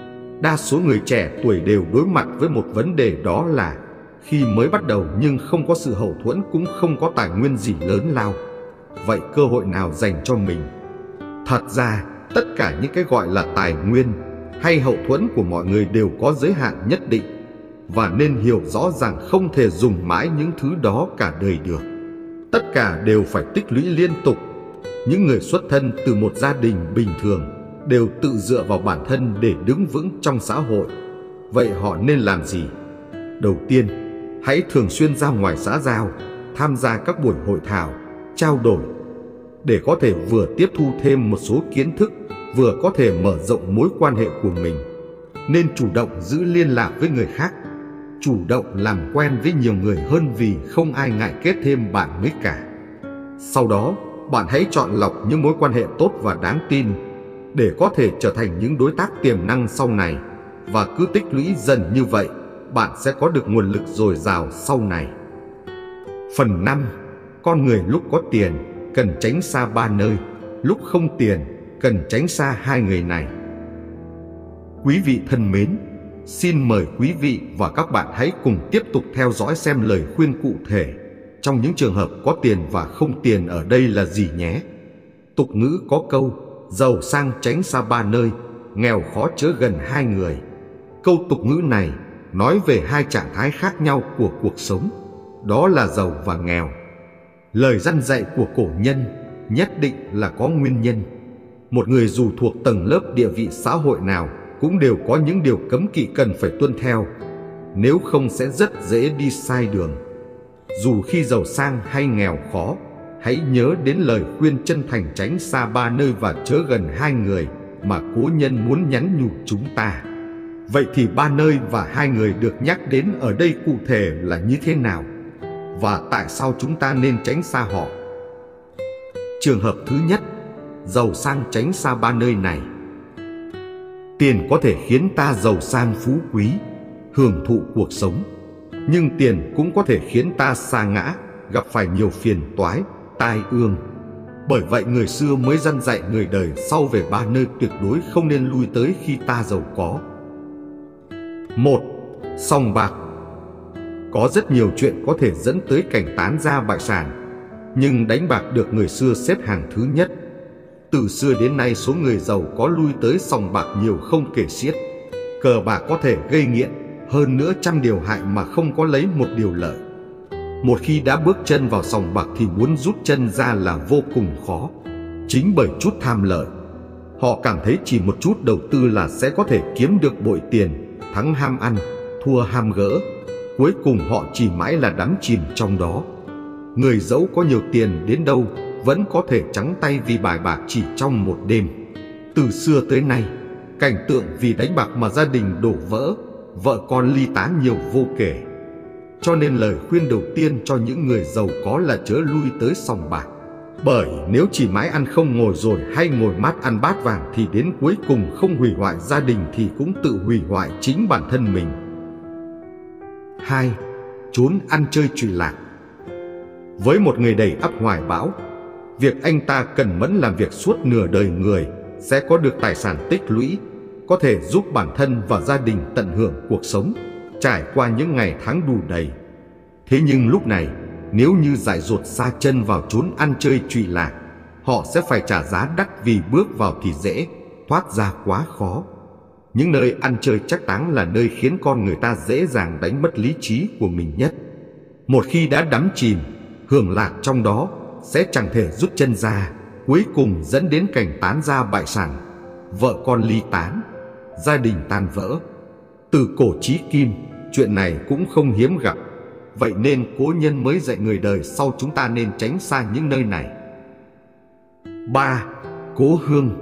Đa số người trẻ tuổi đều đối mặt với một vấn đề, đó là khi mới bắt đầu nhưng không có sự hậu thuẫn, cũng không có tài nguyên gì lớn lao. Vậy cơ hội nào dành cho mình? Thật ra, tất cả những cái gọi là tài nguyên hay hậu thuẫn của mọi người đều có giới hạn nhất định, và nên hiểu rõ rằng không thể dùng mãi những thứ đó cả đời được. Tất cả đều phải tích lũy liên tục. Những người xuất thân từ một gia đình bình thường đều tự dựa vào bản thân để đứng vững trong xã hội. Vậy họ nên làm gì? Đầu tiên, hãy thường xuyên ra ngoài xã giao, tham gia các buổi hội thảo, trao đổi, để có thể vừa tiếp thu thêm một số kiến thức, vừa có thể mở rộng mối quan hệ của mình. Nên chủ động giữ liên lạc với người khác, chủ động làm quen với nhiều người hơn, vì không ai ngại kết thêm bạn mới cả. Sau đó, bạn hãy chọn lọc những mối quan hệ tốt và đáng tin, để có thể trở thành những đối tác tiềm năng sau này. Và cứ tích lũy dần như vậy, bạn sẽ có được nguồn lực dồi dào sau này. Phần năm. Con người lúc có tiền cần tránh xa ba nơi, lúc không tiền cần tránh xa hai người này. Quý vị thân mến, xin mời quý vị và các bạn hãy cùng tiếp tục theo dõi xem lời khuyên cụ thể trong những trường hợp có tiền và không tiền ở đây là gì nhé. Tục ngữ có câu, giàu sang tránh xa ba nơi, nghèo khó chớ gần hai người. Câu tục ngữ này nói về hai trạng thái khác nhau của cuộc sống, đó là giàu và nghèo. Lời răn dạy của cổ nhân nhất định là có nguyên nhân. Một người dù thuộc tầng lớp địa vị xã hội nào cũng đều có những điều cấm kỵ cần phải tuân theo, nếu không sẽ rất dễ đi sai đường. Dù khi giàu sang hay nghèo khó, hãy nhớ đến lời khuyên chân thành tránh xa ba nơi và chớ gần hai người mà cố nhân muốn nhắn nhủ chúng ta. Vậy thì ba nơi và hai người được nhắc đến ở đây cụ thể là như thế nào? Và tại sao chúng ta nên tránh xa họ? Trường hợp thứ nhất, giàu sang tránh xa ba nơi này. Tiền có thể khiến ta giàu sang phú quý, hưởng thụ cuộc sống, nhưng tiền cũng có thể khiến ta sa ngã, gặp phải nhiều phiền toái, tai ương. Bởi vậy người xưa mới răn dạy người đời sau về ba nơi tuyệt đối không nên lui tới khi ta giàu có. Một. Sòng bạc. Có rất nhiều chuyện có thể dẫn tới cảnh tán gia bại sản, nhưng đánh bạc được người xưa xếp hàng thứ nhất. Từ xưa đến nay số người giàu có lui tới sòng bạc nhiều không kể xiết. Cờ bạc có thể gây nghiện, hơn nữa trăm điều hại mà không có lấy một điều lợi. Một khi đã bước chân vào sòng bạc thì muốn rút chân ra là vô cùng khó. Chính bởi chút tham lợi, họ cảm thấy chỉ một chút đầu tư là sẽ có thể kiếm được bội tiền, thắng ham ăn, thua ham gỡ. Cuối cùng họ chỉ mãi là đắm chìm trong đó. Người dẫu có nhiều tiền đến đâu vẫn có thể trắng tay vì bài bạc chỉ trong một đêm. Từ xưa tới nay, cảnh tượng vì đánh bạc mà gia đình đổ vỡ, vợ con ly tán nhiều vô kể. Cho nên lời khuyên đầu tiên cho những người giàu có là chớ lui tới sòng bạc. Bởi nếu chỉ mãi ăn không ngồi rồi hay ngồi mát ăn bát vàng thì đến cuối cùng không hủy hoại gia đình thì cũng tự hủy hoại chính bản thân mình. Hai. Trốn ăn chơi trụy lạc. Với một người đầy ắp hoài bão, việc anh ta cần mẫn làm việc suốt nửa đời người sẽ có được tài sản tích lũy, có thể giúp bản thân và gia đình tận hưởng cuộc sống, trải qua những ngày tháng đủ đầy. Thế nhưng lúc này, nếu như dại dột sa chân vào trốn ăn chơi trụy lạc, họ sẽ phải trả giá đắt vì bước vào thì dễ, thoát ra quá khó. Những nơi ăn chơi trác táng là nơi khiến con người ta dễ dàng đánh mất lý trí của mình nhất. Một khi đã đắm chìm, hưởng lạc trong đó, sẽ chẳng thể rút chân ra, cuối cùng dẫn đến cảnh tán gia bại sản, vợ con ly tán, gia đình tan vỡ. Từ cổ chí kim, chuyện này cũng không hiếm gặp. Vậy nên cố nhân mới dạy người đời sau chúng ta nên tránh xa những nơi này. Ba. Cố hương.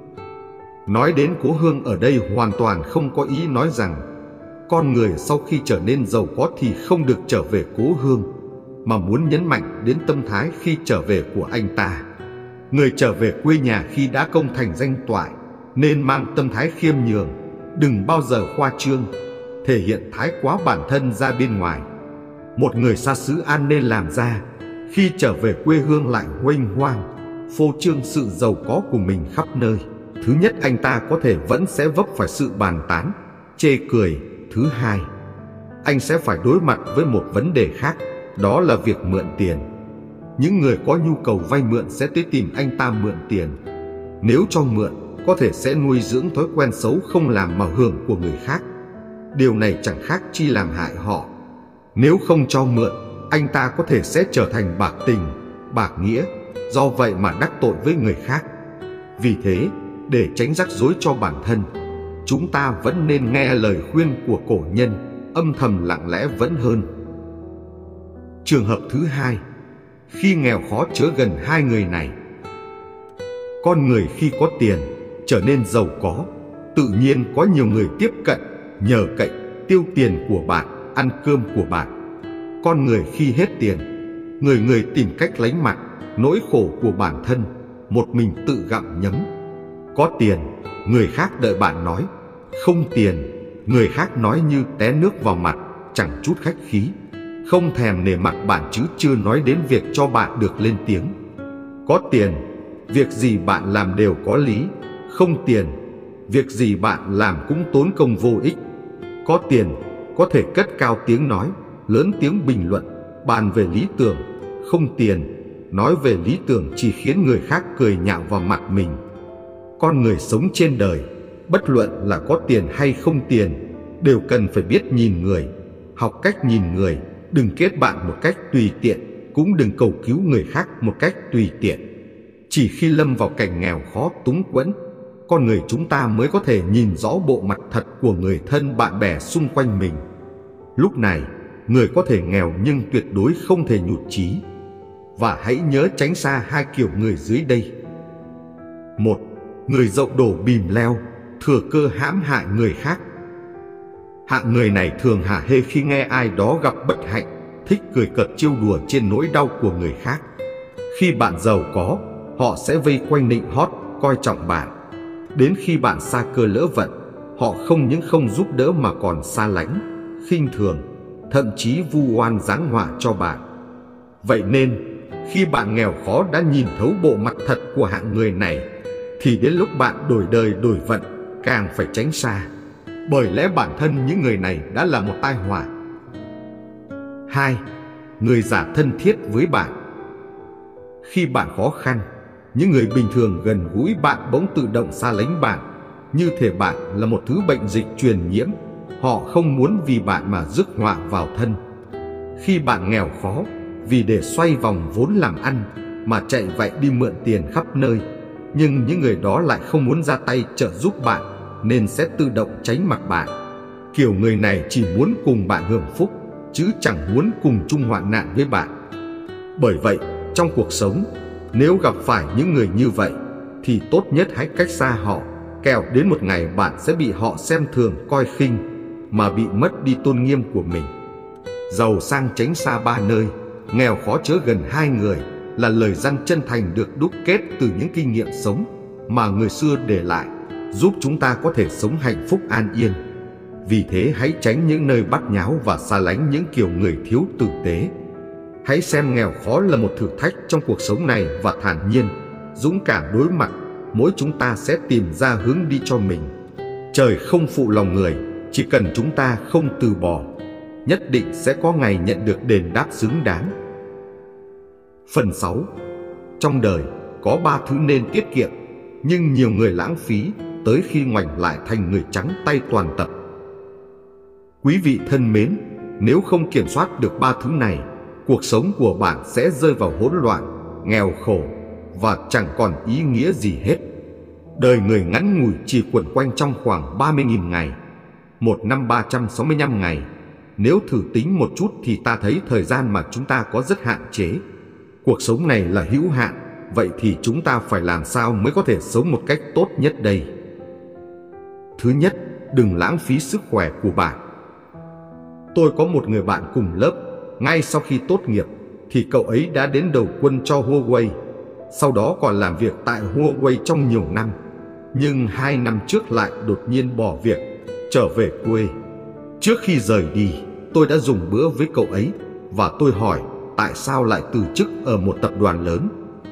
Nói đến cố hương ở đây hoàn toàn không có ý nói rằng con người sau khi trở nên giàu có thì không được trở về cố hương, mà muốn nhấn mạnh đến tâm thái khi trở về của anh ta. Người trở về quê nhà khi đã công thành danh toại nên mang tâm thái khiêm nhường, đừng bao giờ khoa trương, thể hiện thái quá bản thân ra bên ngoài. Một người xa xứ An nên làm ra, khi trở về quê hương lại huênh hoang, phô trương sự giàu có của mình khắp nơi. Thứ nhất, anh ta có thể vẫn sẽ vấp phải sự bàn tán, chê cười. Thứ hai, anh sẽ phải đối mặt với một vấn đề khác, đó là việc mượn tiền. Những người có nhu cầu vay mượn sẽ tới tìm anh ta mượn tiền. Nếu cho mượn, có thể sẽ nuôi dưỡng thói quen xấu không làm mà hưởng của người khác. Điều này chẳng khác chi làm hại họ. Nếu không cho mượn, anh ta có thể sẽ trở thành bạc tình, bạc nghĩa, do vậy mà đắc tội với người khác. Vì thế, để tránh rắc rối cho bản thân, chúng ta vẫn nên nghe lời khuyên của cổ nhân, âm thầm lặng lẽ vẫn hơn. Trường hợp thứ hai, khi nghèo khó chớ gần hai người này. Con người khi có tiền, trở nên giàu có, tự nhiên có nhiều người tiếp cận, nhờ cậy, tiêu tiền của bạn, ăn cơm của bạn. Con người khi hết tiền, người người tìm cách lánh mặt, nỗi khổ của bản thân, một mình tự gặm nhấm. Có tiền, người khác đợi bạn nói, không tiền, người khác nói như té nước vào mặt, chẳng chút khách khí, không thèm nể mặt bạn chứ chưa nói đến việc cho bạn được lên tiếng. Có tiền, việc gì bạn làm đều có lý, không tiền, việc gì bạn làm cũng tốn công vô ích. Có tiền, có thể cất cao tiếng nói, lớn tiếng bình luận, bàn về lý tưởng, không tiền, nói về lý tưởng chỉ khiến người khác cười nhạo vào mặt mình. Con người sống trên đời, bất luận là có tiền hay không tiền, đều cần phải biết nhìn người, học cách nhìn người, đừng kết bạn một cách tùy tiện, cũng đừng cầu cứu người khác một cách tùy tiện. Chỉ khi lâm vào cảnh nghèo khó túng quẫn, con người chúng ta mới có thể nhìn rõ bộ mặt thật của người thân bạn bè xung quanh mình. Lúc này, người có thể nghèo nhưng tuyệt đối không thể nhụt chí. Và hãy nhớ tránh xa hai kiểu người dưới đây. Một, người giàu đổ bìm leo, thừa cơ hãm hại người khác. Hạng người này thường hả hê khi nghe ai đó gặp bất hạnh, thích cười cợt trêu đùa trên nỗi đau của người khác. Khi bạn giàu có, họ sẽ vây quanh nịnh hót, coi trọng bạn. Đến khi bạn sa cơ lỡ vận, họ không những không giúp đỡ mà còn xa lánh, khinh thường, thậm chí vu oan giáng họa cho bạn. Vậy nên, khi bạn nghèo khó đã nhìn thấu bộ mặt thật của hạng người này, thì đến lúc bạn đổi đời đổi vận, càng phải tránh xa. Bởi lẽ bản thân những người này đã là một tai họa. Hai, người giả thân thiết với bạn. Khi bạn khó khăn, những người bình thường gần gũi bạn bỗng tự động xa lánh bạn, như thể bạn là một thứ bệnh dịch truyền nhiễm. Họ không muốn vì bạn mà rước họa vào thân. Khi bạn nghèo khó, vì để xoay vòng vốn làm ăn mà chạy vậy đi mượn tiền khắp nơi, nhưng những người đó lại không muốn ra tay trợ giúp bạn, nên sẽ tự động tránh mặt bạn. Kiểu người này chỉ muốn cùng bạn hưởng phúc, chứ chẳng muốn cùng chung hoạn nạn với bạn. Bởi vậy, trong cuộc sống, nếu gặp phải những người như vậy, thì tốt nhất hãy cách xa họ, kẻo đến một ngày bạn sẽ bị họ xem thường coi khinh, mà bị mất đi tôn nghiêm của mình. Giàu sang tránh xa ba nơi, nghèo khó chớ gần hai người là lời răn chân thành được đúc kết từ những kinh nghiệm sống mà người xưa để lại, giúp chúng ta có thể sống hạnh phúc an yên. Vì thế hãy tránh những nơi bát nháo và xa lánh những kiểu người thiếu tử tế. Hãy xem nghèo khó là một thử thách trong cuộc sống này và thản nhiên, dũng cảm đối mặt, mỗi chúng ta sẽ tìm ra hướng đi cho mình. Trời không phụ lòng người, chỉ cần chúng ta không từ bỏ, nhất định sẽ có ngày nhận được đền đáp xứng đáng. Phần sáu. Trong đời có ba thứ nên tiết kiệm, nhưng nhiều người lãng phí tới khi ngoảnh lại thành người trắng tay toàn tập. Quý vị thân mến, nếu không kiểm soát được ba thứ này, cuộc sống của bạn sẽ rơi vào hỗn loạn, nghèo khổ và chẳng còn ý nghĩa gì hết. Đời người ngắn ngủi chỉ quẩn quanh trong khoảng ba mươi nghìn ngày, một năm ba trăm sáu mươi lăm ngày. Nếu thử tính một chút thì ta thấy thời gian mà chúng ta có rất hạn chế. Cuộc sống này là hữu hạn, vậy thì chúng ta phải làm sao mới có thể sống một cách tốt nhất đây? Thứ nhất, đừng lãng phí sức khỏe của bạn. Tôi có một người bạn cùng lớp, ngay sau khi tốt nghiệp thì cậu ấy đã đến đầu quân cho Huawei, sau đó còn làm việc tại Huawei trong nhiều năm. Nhưng hai năm trước lại đột nhiên bỏ việc, trở về quê. Trước khi rời đi, tôi đã dùng bữa với cậu ấy và tôi hỏi tại sao lại từ chức ở một tập đoàn lớn.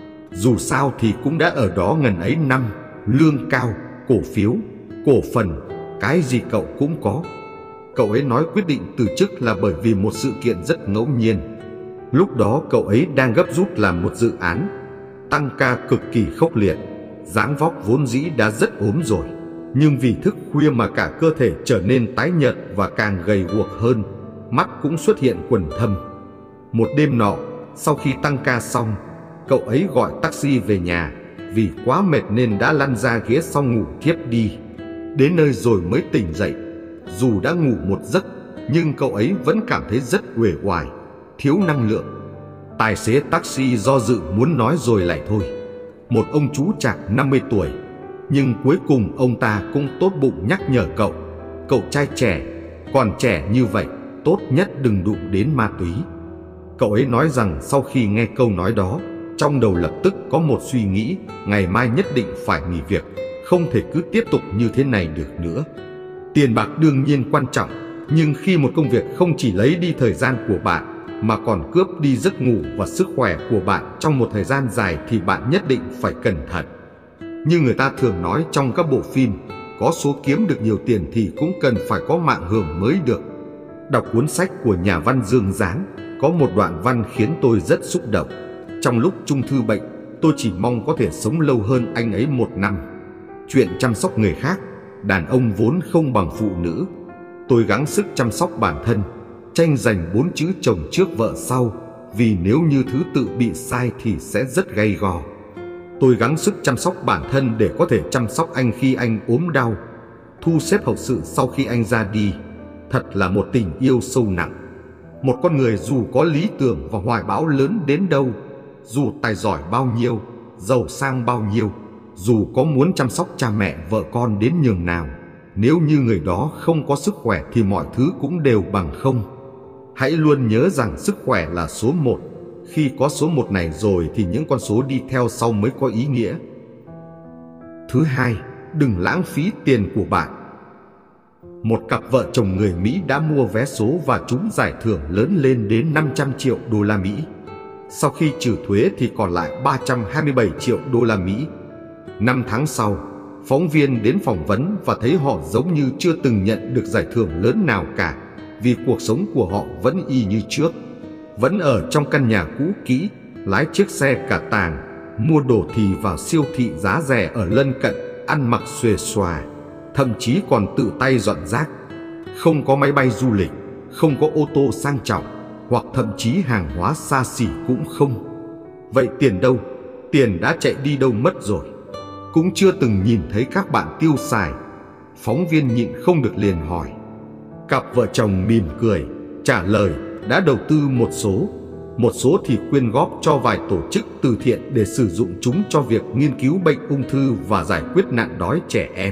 Dù sao thì cũng đã ở đó ngần ấy năm, lương cao, cổ phiếu, cổ phần, cái gì cậu cũng có. Cậu ấy nói quyết định từ chức là bởi vì một sự kiện rất ngẫu nhiên. Lúc đó cậu ấy đang gấp rút làm một dự án, tăng ca cực kỳ khốc liệt, dáng vóc vốn dĩ đã rất ốm rồi, nhưng vì thức khuya mà cả cơ thể trở nên tái nhợt và càng gầy guộc hơn, mắt cũng xuất hiện quầng thâm. Một đêm nọ, sau khi tăng ca xong, cậu ấy gọi taxi về nhà, vì quá mệt nên đã lăn ra ghế sau ngủ thiếp đi. Đến nơi rồi mới tỉnh dậy. Dù đã ngủ một giấc, nhưng cậu ấy vẫn cảm thấy rất uể oải, thiếu năng lượng. Tài xế taxi do dự muốn nói rồi lại thôi. Một ông chú chạc năm mươi tuổi, nhưng cuối cùng ông ta cũng tốt bụng nhắc nhở cậu: cậu trai trẻ, còn trẻ như vậy, tốt nhất đừng đụng đến ma túy. Cậu ấy nói rằng sau khi nghe câu nói đó, trong đầu lập tức có một suy nghĩ, ngày mai nhất định phải nghỉ việc, không thể cứ tiếp tục như thế này được nữa. Tiền bạc đương nhiên quan trọng, nhưng khi một công việc không chỉ lấy đi thời gian của bạn, mà còn cướp đi giấc ngủ và sức khỏe của bạn trong một thời gian dài thì bạn nhất định phải cẩn thận. Như người ta thường nói trong các bộ phim, có số kiếm được nhiều tiền thì cũng cần phải có mạng hưởng mới được. Đọc cuốn sách của nhà văn Dương Giáng, có một đoạn văn khiến tôi rất xúc động. Trong lúc chung thư bệnh, tôi chỉ mong có thể sống lâu hơn anh ấy một năm. Chuyện chăm sóc người khác, đàn ông vốn không bằng phụ nữ. Tôi gắng sức chăm sóc bản thân, tranh giành bốn chữ chồng trước vợ sau, vì nếu như thứ tự bị sai thì sẽ rất gay go. Tôi gắng sức chăm sóc bản thân để có thể chăm sóc anh khi anh ốm đau, thu xếp hậu sự sau khi anh ra đi. Thật là một tình yêu sâu nặng. Một con người dù có lý tưởng và hoài bão lớn đến đâu, dù tài giỏi bao nhiêu, giàu sang bao nhiêu, dù có muốn chăm sóc cha mẹ vợ con đến nhường nào, nếu như người đó không có sức khỏe thì mọi thứ cũng đều bằng không. Hãy luôn nhớ rằng sức khỏe là số một. Khi có số một này rồi thì những con số đi theo sau mới có ý nghĩa. Thứ hai, đừng lãng phí tiền của bạn. Một cặp vợ chồng người Mỹ đã mua vé số và trúng giải thưởng lớn lên đến năm trăm triệu đô la Mỹ. Sau khi trừ thuế thì còn lại ba trăm hai mươi bảy triệu đô la Mỹ. Năm tháng sau, phóng viên đến phỏng vấn và thấy họ giống như chưa từng nhận được giải thưởng lớn nào cả, vì cuộc sống của họ vẫn y như trước. vẫn ở trong căn nhà cũ kỹ, lái chiếc xe cả tàng, mua đồ thì vào siêu thị giá rẻ ở lân cận, ăn mặc xuề xòa, thậm chí còn tự tay dọn rác. Không có máy bay du lịch, không có ô tô sang trọng, hoặc thậm chí hàng hóa xa xỉ cũng không. Vậy tiền đâu? Tiền đã chạy đi đâu mất rồi? Cũng chưa từng nhìn thấy các bạn tiêu xài. Phóng viên nhịn không được liền hỏi. Cặp vợ chồng mỉm cười, trả lời đã đầu tư một số, một số thì quyên góp cho vài tổ chức từ thiện để sử dụng chúng cho việc nghiên cứu bệnh ung thư và giải quyết nạn đói trẻ em.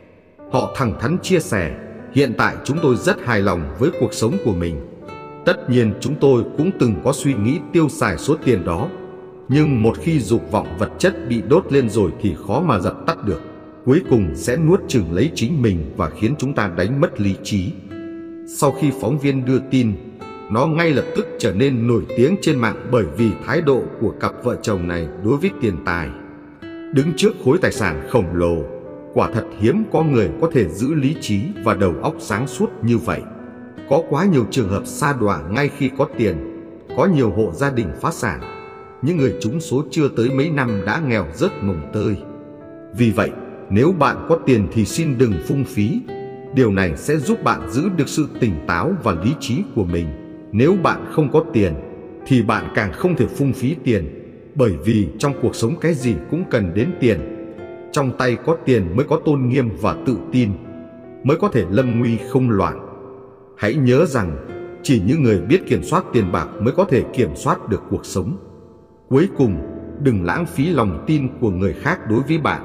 Họ thẳng thắn chia sẻ, hiện tại chúng tôi rất hài lòng với cuộc sống của mình. Tất nhiên chúng tôi cũng từng có suy nghĩ tiêu xài số tiền đó, nhưng một khi dục vọng vật chất bị đốt lên rồi thì khó mà dập tắt được. Cuối cùng sẽ nuốt chửng lấy chính mình và khiến chúng ta đánh mất lý trí. Sau khi phóng viên đưa tin, nó ngay lập tức trở nên nổi tiếng trên mạng bởi vì thái độ của cặp vợ chồng này đối với tiền tài. Đứng trước khối tài sản khổng lồ, quả thật hiếm có người có thể giữ lý trí và đầu óc sáng suốt như vậy. Có quá nhiều trường hợp sa đọa ngay khi có tiền, có nhiều hộ gia đình phá sản. Những người trúng số chưa tới mấy năm đã nghèo rớt mồng tơi. Vì vậy, nếu bạn có tiền thì xin đừng phung phí. Điều này sẽ giúp bạn giữ được sự tỉnh táo và lý trí của mình. Nếu bạn không có tiền, thì bạn càng không thể phung phí tiền. Bởi vì trong cuộc sống cái gì cũng cần đến tiền. Trong tay có tiền mới có tôn nghiêm và tự tin, mới có thể lâm nguy không loạn. Hãy nhớ rằng, chỉ những người biết kiểm soát tiền bạc mới có thể kiểm soát được cuộc sống. Cuối cùng, đừng lãng phí lòng tin của người khác đối với bạn.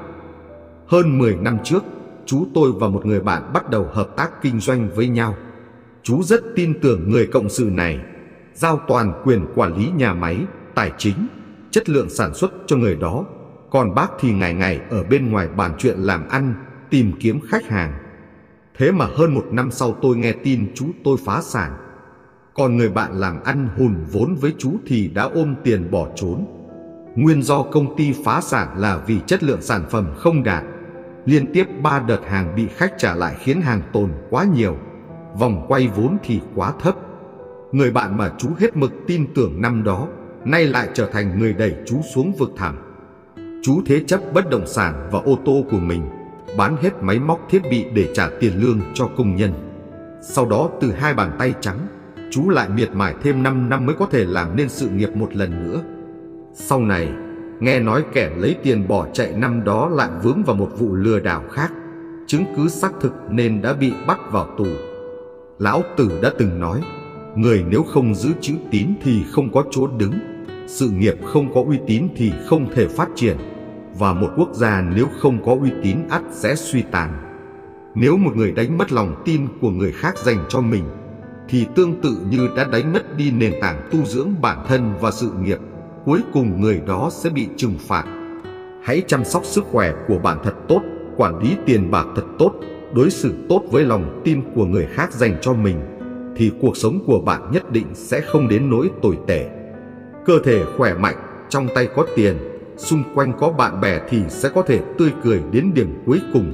Hơn mười năm trước, chú tôi và một người bạn bắt đầu hợp tác kinh doanh với nhau. Chú rất tin tưởng người cộng sự này, giao toàn quyền quản lý nhà máy, tài chính, chất lượng sản xuất cho người đó. Còn bác thì ngày ngày ở bên ngoài bàn chuyện làm ăn, tìm kiếm khách hàng. Thế mà hơn một năm sau tôi nghe tin chú tôi phá sản. Còn người bạn làm ăn hùn vốn với chú thì đã ôm tiền bỏ trốn. Nguyên do công ty phá sản là vì chất lượng sản phẩm không đạt. Liên tiếp ba đợt hàng bị khách trả lại khiến hàng tồn quá nhiều, vòng quay vốn thì quá thấp. Người bạn mà chú hết mực tin tưởng năm đó, nay lại trở thành người đẩy chú xuống vực thẳm. Chú thế chấp bất động sản và ô tô của mình, bán hết máy móc thiết bị để trả tiền lương cho công nhân. Sau đó từ hai bàn tay trắng, chú lại miệt mài thêm năm năm mới có thể làm nên sự nghiệp một lần nữa. Sau này, nghe nói kẻ lấy tiền bỏ chạy năm đó lại vướng vào một vụ lừa đảo khác, chứng cứ xác thực nên đã bị bắt vào tù. Lão Tử đã từng nói, người nếu không giữ chữ tín thì không có chỗ đứng, sự nghiệp không có uy tín thì không thể phát triển, và một quốc gia nếu không có uy tín ắt sẽ suy tàn. Nếu một người đánh mất lòng tin của người khác dành cho mình, thì tương tự như đã đánh mất đi nền tảng tu dưỡng bản thân và sự nghiệp, cuối cùng người đó sẽ bị trừng phạt. Hãy chăm sóc sức khỏe của bạn thật tốt, quản lý tiền bạc thật tốt, đối xử tốt với lòng tin của người khác dành cho mình, thì cuộc sống của bạn nhất định sẽ không đến nỗi tồi tệ. Cơ thể khỏe mạnh, trong tay có tiền, xung quanh có bạn bè thì sẽ có thể tươi cười đến điểm cuối cùng.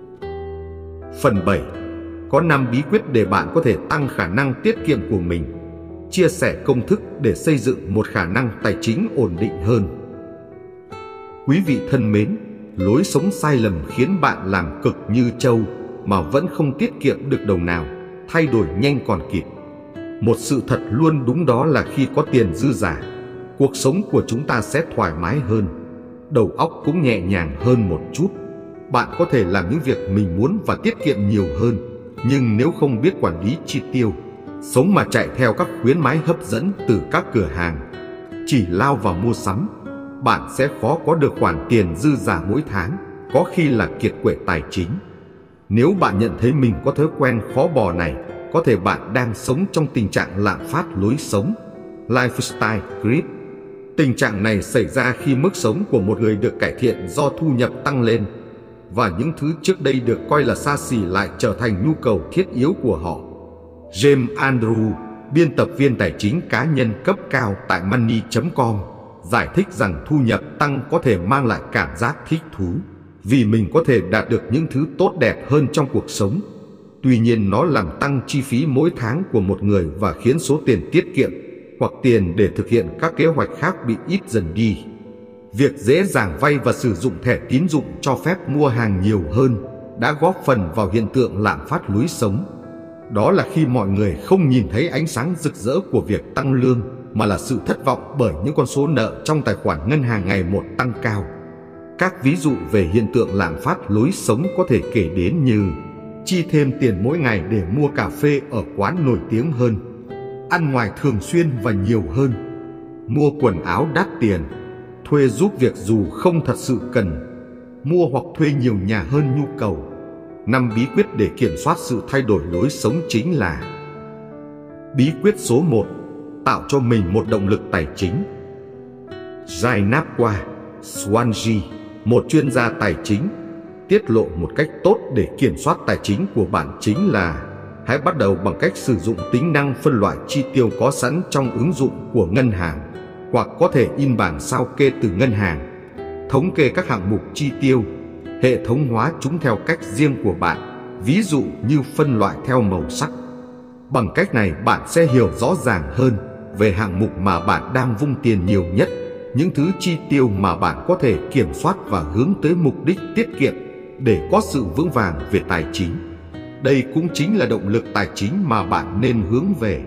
Phần bảy. Có năm bí quyết để bạn có thể tăng khả năng tiết kiệm của mình. Chia sẻ công thức để xây dựng một khả năng tài chính ổn định hơn. Quý vị thân mến, lối sống sai lầm khiến bạn làm cực như trâu mà vẫn không tiết kiệm được đồng nào, thay đổi nhanh còn kịp. Một sự thật luôn đúng đó là khi có tiền dư giả, cuộc sống của chúng ta sẽ thoải mái hơn, đầu óc cũng nhẹ nhàng hơn một chút. Bạn có thể làm những việc mình muốn và tiết kiệm nhiều hơn, nhưng nếu không biết quản lý chi tiêu, sống mà chạy theo các khuyến mãi hấp dẫn từ các cửa hàng, chỉ lao vào mua sắm, bạn sẽ khó có được khoản tiền dư giả mỗi tháng, có khi là kiệt quệ tài chính. Nếu bạn nhận thấy mình có thói quen khó bỏ này, có thể bạn đang sống trong tình trạng lạm phát lối sống, lifestyle creep. Tình trạng này xảy ra khi mức sống của một người được cải thiện do thu nhập tăng lên, và những thứ trước đây được coi là xa xỉ lại trở thành nhu cầu thiết yếu của họ. James Andrew, biên tập viên tài chính cá nhân cấp cao tại Money chấm com, giải thích rằng thu nhập tăng có thể mang lại cảm giác thích thú, vì mình có thể đạt được những thứ tốt đẹp hơn trong cuộc sống. Tuy nhiên nó làm tăng chi phí mỗi tháng của một người và khiến số tiền tiết kiệm, hoặc tiền để thực hiện các kế hoạch khác bị ít dần đi. Việc dễ dàng vay và sử dụng thẻ tín dụng cho phép mua hàng nhiều hơn đã góp phần vào hiện tượng lạm phát lối sống. Đó là khi mọi người không nhìn thấy ánh sáng rực rỡ của việc tăng lương, mà là sự thất vọng bởi những con số nợ trong tài khoản ngân hàng ngày một tăng cao. Các ví dụ về hiện tượng lạm phát lối sống có thể kể đến như chi thêm tiền mỗi ngày để mua cà phê ở quán nổi tiếng hơn, ăn ngoài thường xuyên và nhiều hơn, mua quần áo đắt tiền, thuê giúp việc dù không thật sự cần, mua hoặc thuê nhiều nhà hơn nhu cầu. Năm bí quyết để kiểm soát sự thay đổi lối sống chính là: bí quyết số một, tạo cho mình một động lực tài chính. Jainapwa Swanji, một chuyên gia tài chính, tiết lộ một cách tốt để kiểm soát tài chính của bạn chính là: hãy bắt đầu bằng cách sử dụng tính năng phân loại chi tiêu có sẵn trong ứng dụng của ngân hàng, hoặc có thể in bản sao kê từ ngân hàng, thống kê các hạng mục chi tiêu, hệ thống hóa chúng theo cách riêng của bạn, ví dụ như phân loại theo màu sắc. Bằng cách này, bạn sẽ hiểu rõ ràng hơn về hạng mục mà bạn đang vung tiền nhiều nhất, những thứ chi tiêu mà bạn có thể kiểm soát và hướng tới mục đích tiết kiệm để có sự vững vàng về tài chính. Đây cũng chính là động lực tài chính mà bạn nên hướng về.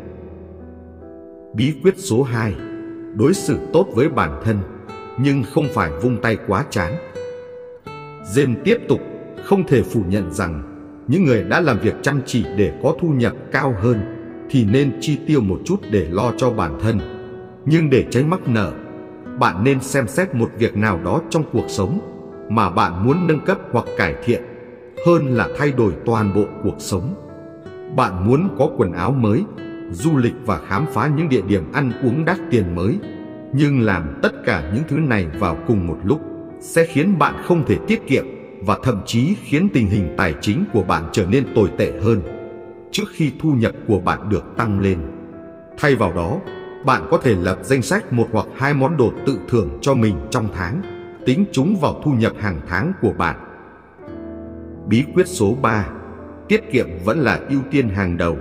Bí quyết số hai, đối xử tốt với bản thân, nhưng không phải vung tay quá chán. James tiếp tục: không thể phủ nhận rằng những người đã làm việc chăm chỉ để có thu nhập cao hơn thì nên chi tiêu một chút để lo cho bản thân. Nhưng để tránh mắc nợ, bạn nên xem xét một việc nào đó trong cuộc sống mà bạn muốn nâng cấp hoặc cải thiện, hơn là thay đổi toàn bộ cuộc sống. Bạn muốn có quần áo mới, du lịch và khám phá những địa điểm ăn uống đắt tiền mới, nhưng làm tất cả những thứ này vào cùng một lúc sẽ khiến bạn không thể tiết kiệm, và thậm chí khiến tình hình tài chính của bạn trở nên tồi tệ hơn trước khi thu nhập của bạn được tăng lên. Thay vào đó, bạn có thể lập danh sách một hoặc hai món đồ tự thưởng cho mình trong tháng, tính chúng vào thu nhập hàng tháng của bạn. Bí quyết số ba, tiết kiệm vẫn là ưu tiên hàng đầu.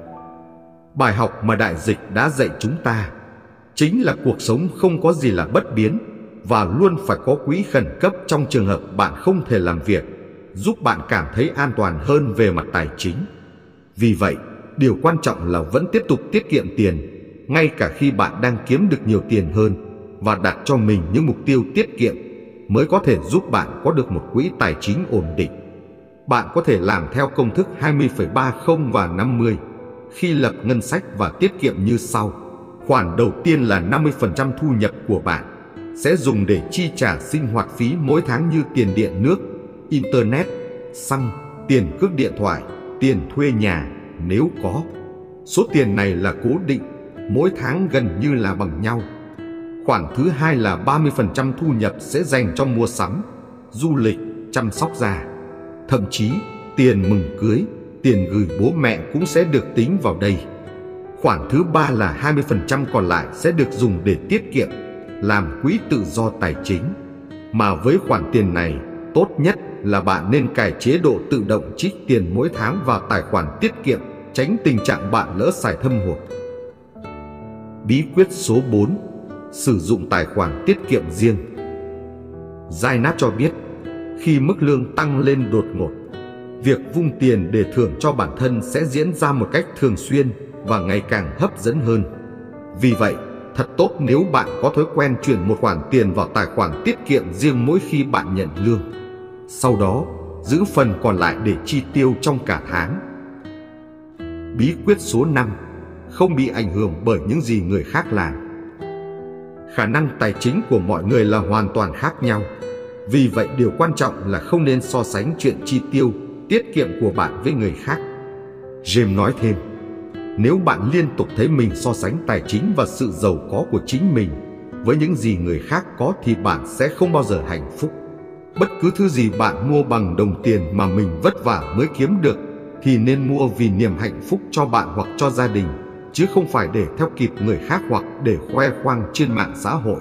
Bài học mà đại dịch đã dạy chúng ta chính là cuộc sống không có gì là bất biến, và luôn phải có quỹ khẩn cấp trong trường hợp bạn không thể làm việc, giúp bạn cảm thấy an toàn hơn về mặt tài chính. Vì vậy, điều quan trọng là vẫn tiếp tục tiết kiệm tiền, ngay cả khi bạn đang kiếm được nhiều tiền hơn, và đặt cho mình những mục tiêu tiết kiệm mới có thể giúp bạn có được một quỹ tài chính ổn định. Bạn có thể làm theo công thức hai mươi phẩy ba mươi và năm mươi khi lập ngân sách và tiết kiệm như sau. Khoản đầu tiên là năm mươi phần trăm thu nhập của bạn sẽ dùng để chi trả sinh hoạt phí mỗi tháng như tiền điện nước, internet, xăng, tiền cước điện thoại, tiền thuê nhà nếu có. Số tiền này là cố định, mỗi tháng gần như là bằng nhau. Khoản thứ hai là ba mươi phần trăm thu nhập sẽ dành cho mua sắm, du lịch, chăm sóc da. Thậm chí, tiền mừng cưới, tiền gửi bố mẹ cũng sẽ được tính vào đây. Khoản thứ ba là hai mươi phần trăm còn lại sẽ được dùng để tiết kiệm, làm quỹ tự do tài chính. Mà với khoản tiền này, tốt nhất là bạn nên cài chế độ tự động trích tiền mỗi tháng vào tài khoản tiết kiệm, tránh tình trạng bạn lỡ xài thâm hụt. Bí quyết số bốn, sử dụng tài khoản tiết kiệm riêng. Jainap cho biết, khi mức lương tăng lên đột ngột, việc vung tiền để thưởng cho bản thân sẽ diễn ra một cách thường xuyên và ngày càng hấp dẫn hơn. Vì vậy, thật tốt nếu bạn có thói quen chuyển một khoản tiền vào tài khoản tiết kiệm riêng mỗi khi bạn nhận lương. Sau đó, giữ phần còn lại để chi tiêu trong cả tháng. Bí quyết số năm, không bị ảnh hưởng bởi những gì người khác làm. Khả năng tài chính của mọi người là hoàn toàn khác nhau. Vì vậy, điều quan trọng là không nên so sánh chuyện chi tiêu, tiết kiệm của bạn với người khác. James nói thêm, nếu bạn liên tục thấy mình so sánh tài chính và sự giàu có của chính mình với những gì người khác có thì bạn sẽ không bao giờ hạnh phúc. Bất cứ thứ gì bạn mua bằng đồng tiền mà mình vất vả mới kiếm được thì nên mua vì niềm hạnh phúc cho bạn hoặc cho gia đình, chứ không phải để theo kịp người khác hoặc để khoe khoang trên mạng xã hội.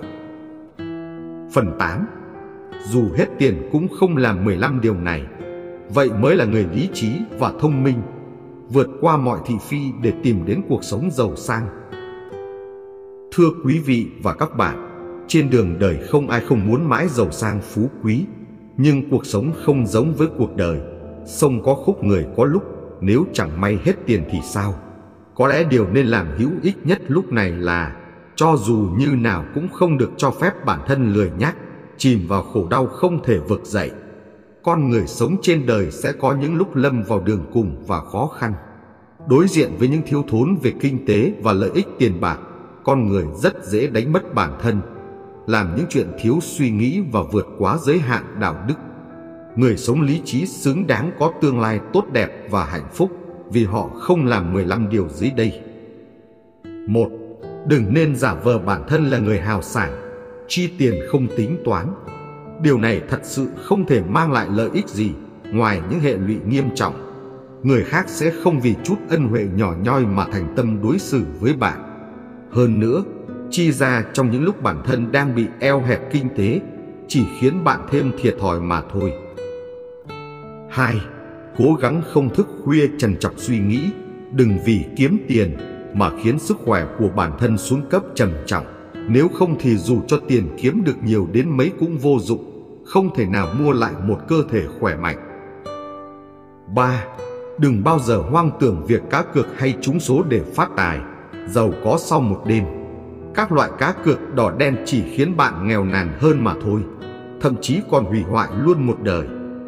Phần tám. Dù hết tiền cũng không làm mười lăm điều này, vậy mới là người lý trí và thông minh, vượt qua mọi thị phi để tìm đến cuộc sống giàu sang. Thưa quý vị và các bạn, trên đường đời không ai không muốn mãi giàu sang phú quý, nhưng cuộc sống không giống với cuộc đời. Sông có khúc người có lúc, nếu chẳng may hết tiền thì sao? Có lẽ điều nên làm hữu ích nhất lúc này là cho dù như nào cũng không được cho phép bản thân lười nhác, chìm vào khổ đau không thể vực dậy. Con người sống trên đời sẽ có những lúc lâm vào đường cùng và khó khăn. Đối diện với những thiếu thốn về kinh tế và lợi ích tiền bạc, con người rất dễ đánh mất bản thân, làm những chuyện thiếu suy nghĩ và vượt quá giới hạn đạo đức. Người sống lý trí xứng đáng có tương lai tốt đẹp và hạnh phúc vì họ không làm mười lăm điều dưới đây. Một. Đừng nên giả vờ bản thân là người hào sảng, chi tiền không tính toán. Điều này thật sự không thể mang lại lợi ích gì ngoài những hệ lụy nghiêm trọng. Người khác sẽ không vì chút ân huệ nhỏ nhoi mà thành tâm đối xử với bạn. Hơn nữa, chi ra trong những lúc bản thân đang bị eo hẹp kinh tế chỉ khiến bạn thêm thiệt thòi mà thôi. Hai. Cố gắng không thức khuya trằn trọc suy nghĩ, đừng vì kiếm tiền mà khiến sức khỏe của bản thân xuống cấp trầm trọng. Nếu không thì dù cho tiền kiếm được nhiều đến mấy cũng vô dụng, không thể nào mua lại một cơ thể khỏe mạnh. Ba. Đừng bao giờ hoang tưởng việc cá cược hay trúng số để phát tài, giàu có sau một đêm. Các loại cá cược đỏ đen chỉ khiến bạn nghèo nàn hơn mà thôi, thậm chí còn hủy hoại luôn một đời.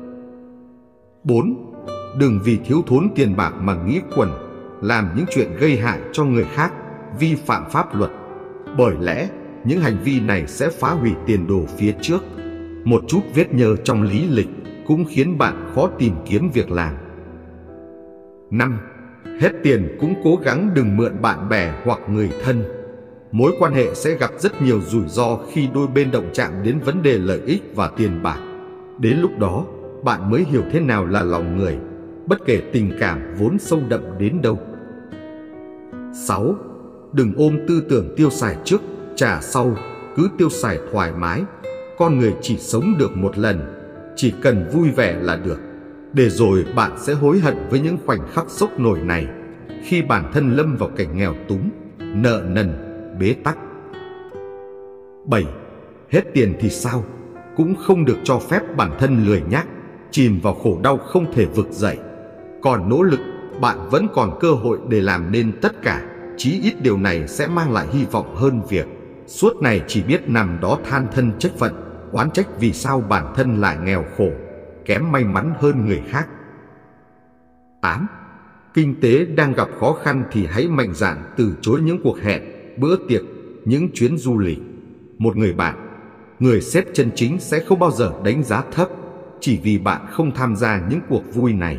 Bốn. Đừng vì thiếu thốn tiền bạc mà nghĩ quẩn, làm những chuyện gây hại cho người khác, vi phạm pháp luật. Bởi lẽ, những hành vi này sẽ phá hủy tiền đồ phía trước. Một chút vết nhơ trong lý lịch cũng khiến bạn khó tìm kiếm việc làm. Năm. Hết tiền cũng cố gắng đừng mượn bạn bè hoặc người thân. Mối quan hệ sẽ gặp rất nhiều rủi ro khi đôi bên động chạm đến vấn đề lợi ích và tiền bạc. Đến lúc đó, bạn mới hiểu thế nào là lòng người, bất kể tình cảm vốn sâu đậm đến đâu. Sáu. Đừng ôm tư tưởng tiêu xài trước, trả sau, cứ tiêu xài thoải mái. Con người chỉ sống được một lần, chỉ cần vui vẻ là được. Để rồi bạn sẽ hối hận với những khoảnh khắc sốc nổi này, khi bản thân lâm vào cảnh nghèo túng, nợ nần, bế tắc. Bảy. Hết tiền thì sao? Cũng không được cho phép bản thân lười nhác, chìm vào khổ đau không thể vực dậy. Còn nỗ lực, bạn vẫn còn cơ hội để làm nên tất cả. Chí ít điều này sẽ mang lại hy vọng hơn việc suốt ngày chỉ biết nằm đó than thân trách phận, oán trách vì sao bản thân lại nghèo khổ, kém may mắn hơn người khác. Tám. Kinh tế đang gặp khó khăn thì hãy mạnh dạn từ chối những cuộc hẹn, bữa tiệc, những chuyến du lịch. Một người bạn, người sếp chân chính sẽ không bao giờ đánh giá thấp chỉ vì bạn không tham gia những cuộc vui này.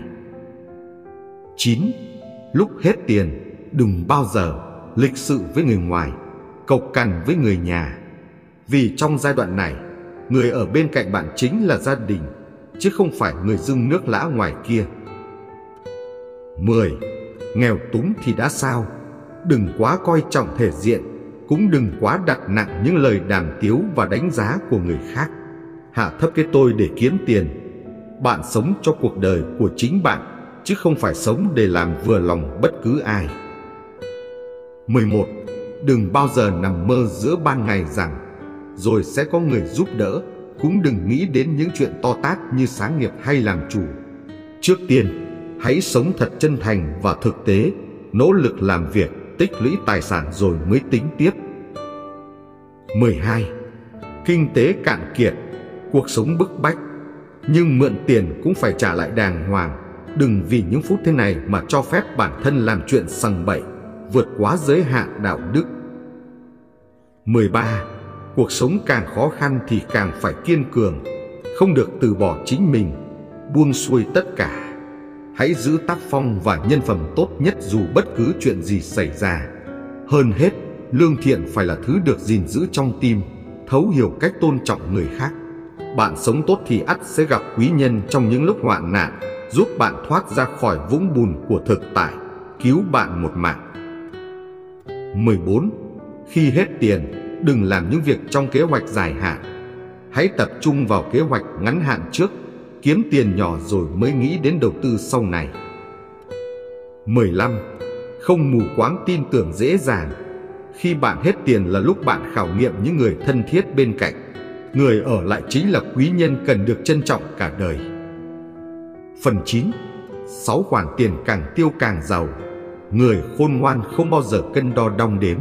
Chín. Lúc hết tiền, đừng bao giờ lịch sự với người ngoài, cộc cằn với người nhà. Vì trong giai đoạn này, người ở bên cạnh bạn chính là gia đình, chứ không phải người dưng nước lã ngoài kia. Mười. Nghèo túng thì đã sao? Đừng quá coi trọng thể diện, cũng đừng quá đặt nặng những lời đàm tiếu và đánh giá của người khác. Hạ thấp cái tôi để kiếm tiền. Bạn sống cho cuộc đời của chính bạn, chứ không phải sống để làm vừa lòng bất cứ ai. Mười một. Đừng bao giờ nằm mơ giữa ban ngày rằng rồi sẽ có người giúp đỡ. Cũng đừng nghĩ đến những chuyện to tát như sáng nghiệp hay làm chủ. Trước tiên, hãy sống thật chân thành và thực tế, nỗ lực làm việc, tích lũy tài sản rồi mới tính tiếp. Mười hai. Kinh tế cạn kiệt, cuộc sống bức bách, nhưng mượn tiền cũng phải trả lại đàng hoàng. Đừng vì những phút thế này mà cho phép bản thân làm chuyện sằng bậy, vượt quá giới hạn đạo đức. Mười ba. Cuộc sống càng khó khăn thì càng phải kiên cường, không được từ bỏ chính mình, buông xuôi tất cả. Hãy giữ tác phong và nhân phẩm tốt nhất dù bất cứ chuyện gì xảy ra. Hơn hết, lương thiện phải là thứ được gìn giữ trong tim, thấu hiểu cách tôn trọng người khác. Bạn sống tốt thì ắt sẽ gặp quý nhân trong những lúc hoạn nạn, giúp bạn thoát ra khỏi vũng bùn của thực tại, cứu bạn một mạng. Mười bốn. Khi hết tiền, đừng làm những việc trong kế hoạch dài hạn. Hãy tập trung vào kế hoạch ngắn hạn trước, kiếm tiền nhỏ rồi mới nghĩ đến đầu tư sau này. Mười lăm. Không mù quáng tin tưởng dễ dàng. Khi bạn hết tiền là lúc bạn khảo nghiệm những người thân thiết bên cạnh. Người ở lại chính là quý nhân cần được trân trọng cả đời. Phần chín. Sáu khoản tiền càng tiêu càng giàu. Người khôn ngoan không bao giờ cân đo đong đếm.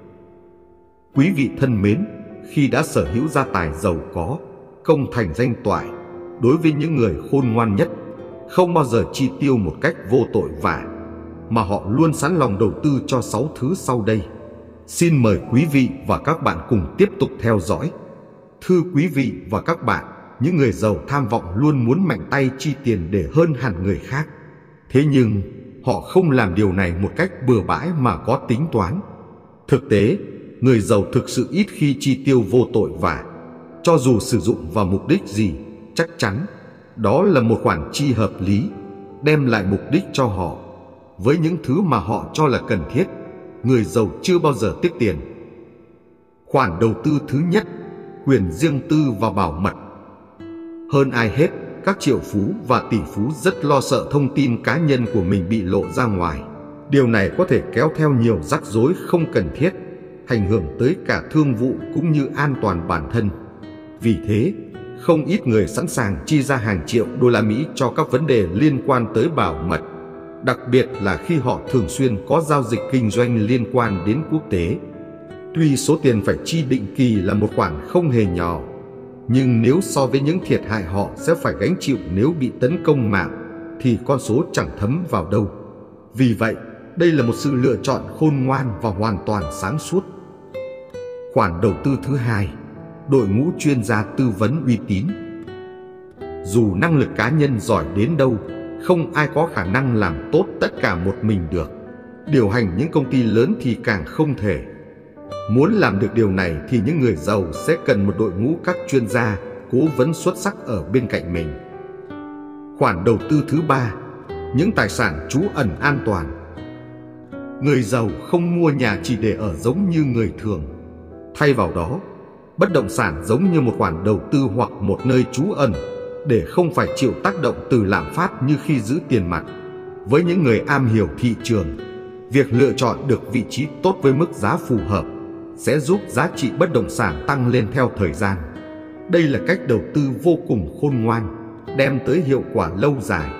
Quý vị thân mến, khi đã sở hữu gia tài giàu có, công thành danh toại, đối với những người khôn ngoan nhất, không bao giờ chi tiêu một cách vô tội vạ, mà họ luôn sẵn lòng đầu tư cho sáu thứ sau đây. Xin mời quý vị và các bạn cùng tiếp tục theo dõi. Thưa quý vị và các bạn, những người giàu tham vọng luôn muốn mạnh tay chi tiền để hơn hẳn người khác. Thế nhưng, họ không làm điều này một cách bừa bãi mà có tính toán. Thực tế, người giàu thực sự ít khi chi tiêu vô tội vạ. Cho dù sử dụng vào mục đích gì, chắc chắn đó là một khoản chi hợp lý, đem lại mục đích cho họ. Với những thứ mà họ cho là cần thiết, người giàu chưa bao giờ tiếc tiền. Khoản đầu tư thứ nhất, quyền riêng tư và bảo mật. Hơn ai hết, các triệu phú và tỷ phú rất lo sợ thông tin cá nhân của mình bị lộ ra ngoài. Điều này có thể kéo theo nhiều rắc rối không cần thiết, ảnh hưởng tới cả thương vụ cũng như an toàn bản thân. Vì thế, không ít người sẵn sàng chi ra hàng triệu đô la Mỹ cho các vấn đề liên quan tới bảo mật, đặc biệt là khi họ thường xuyên có giao dịch kinh doanh liên quan đến quốc tế. Tuy số tiền phải chi định kỳ là một khoản không hề nhỏ, nhưng nếu so với những thiệt hại họ sẽ phải gánh chịu nếu bị tấn công mạng, thì con số chẳng thấm vào đâu. Vì vậy, đây là một sự lựa chọn khôn ngoan và hoàn toàn sáng suốt. Khoản đầu tư thứ hai, đội ngũ chuyên gia tư vấn uy tín. Dù năng lực cá nhân giỏi đến đâu, không ai có khả năng làm tốt tất cả một mình được. Điều hành những công ty lớn thì càng không thể. Muốn làm được điều này thì những người giàu sẽ cần một đội ngũ các chuyên gia, cố vấn xuất sắc ở bên cạnh mình. Khoản đầu tư thứ ba, những tài sản trú ẩn an toàn. Người giàu không mua nhà chỉ để ở giống như người thường. Thay vào đó, bất động sản giống như một khoản đầu tư hoặc một nơi trú ẩn, để không phải chịu tác động từ lạm phát như khi giữ tiền mặt. Với những người am hiểu thị trường, việc lựa chọn được vị trí tốt với mức giá phù hợp sẽ giúp giá trị bất động sản tăng lên theo thời gian. Đây là cách đầu tư vô cùng khôn ngoan, đem tới hiệu quả lâu dài.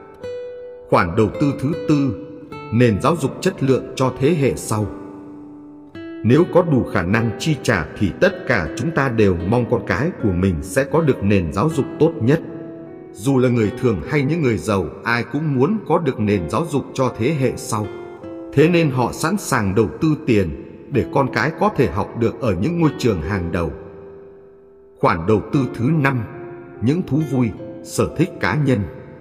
Khoản đầu tư thứ tư, nền giáo dục chất lượng cho thế hệ sau. Nếu có đủ khả năng chi trả thì tất cả chúng ta đều mong con cái của mình sẽ có được nền giáo dục tốt nhất. Dù là người thường hay những người giàu, ai cũng muốn có được nền giáo dục cho thế hệ sau. Thế nên họ sẵn sàng đầu tư tiền để con cái có thể học được ở những ngôi trường hàng đầu. Khoản đầu tư thứ năm, những thú vui, sở thích cá nhân.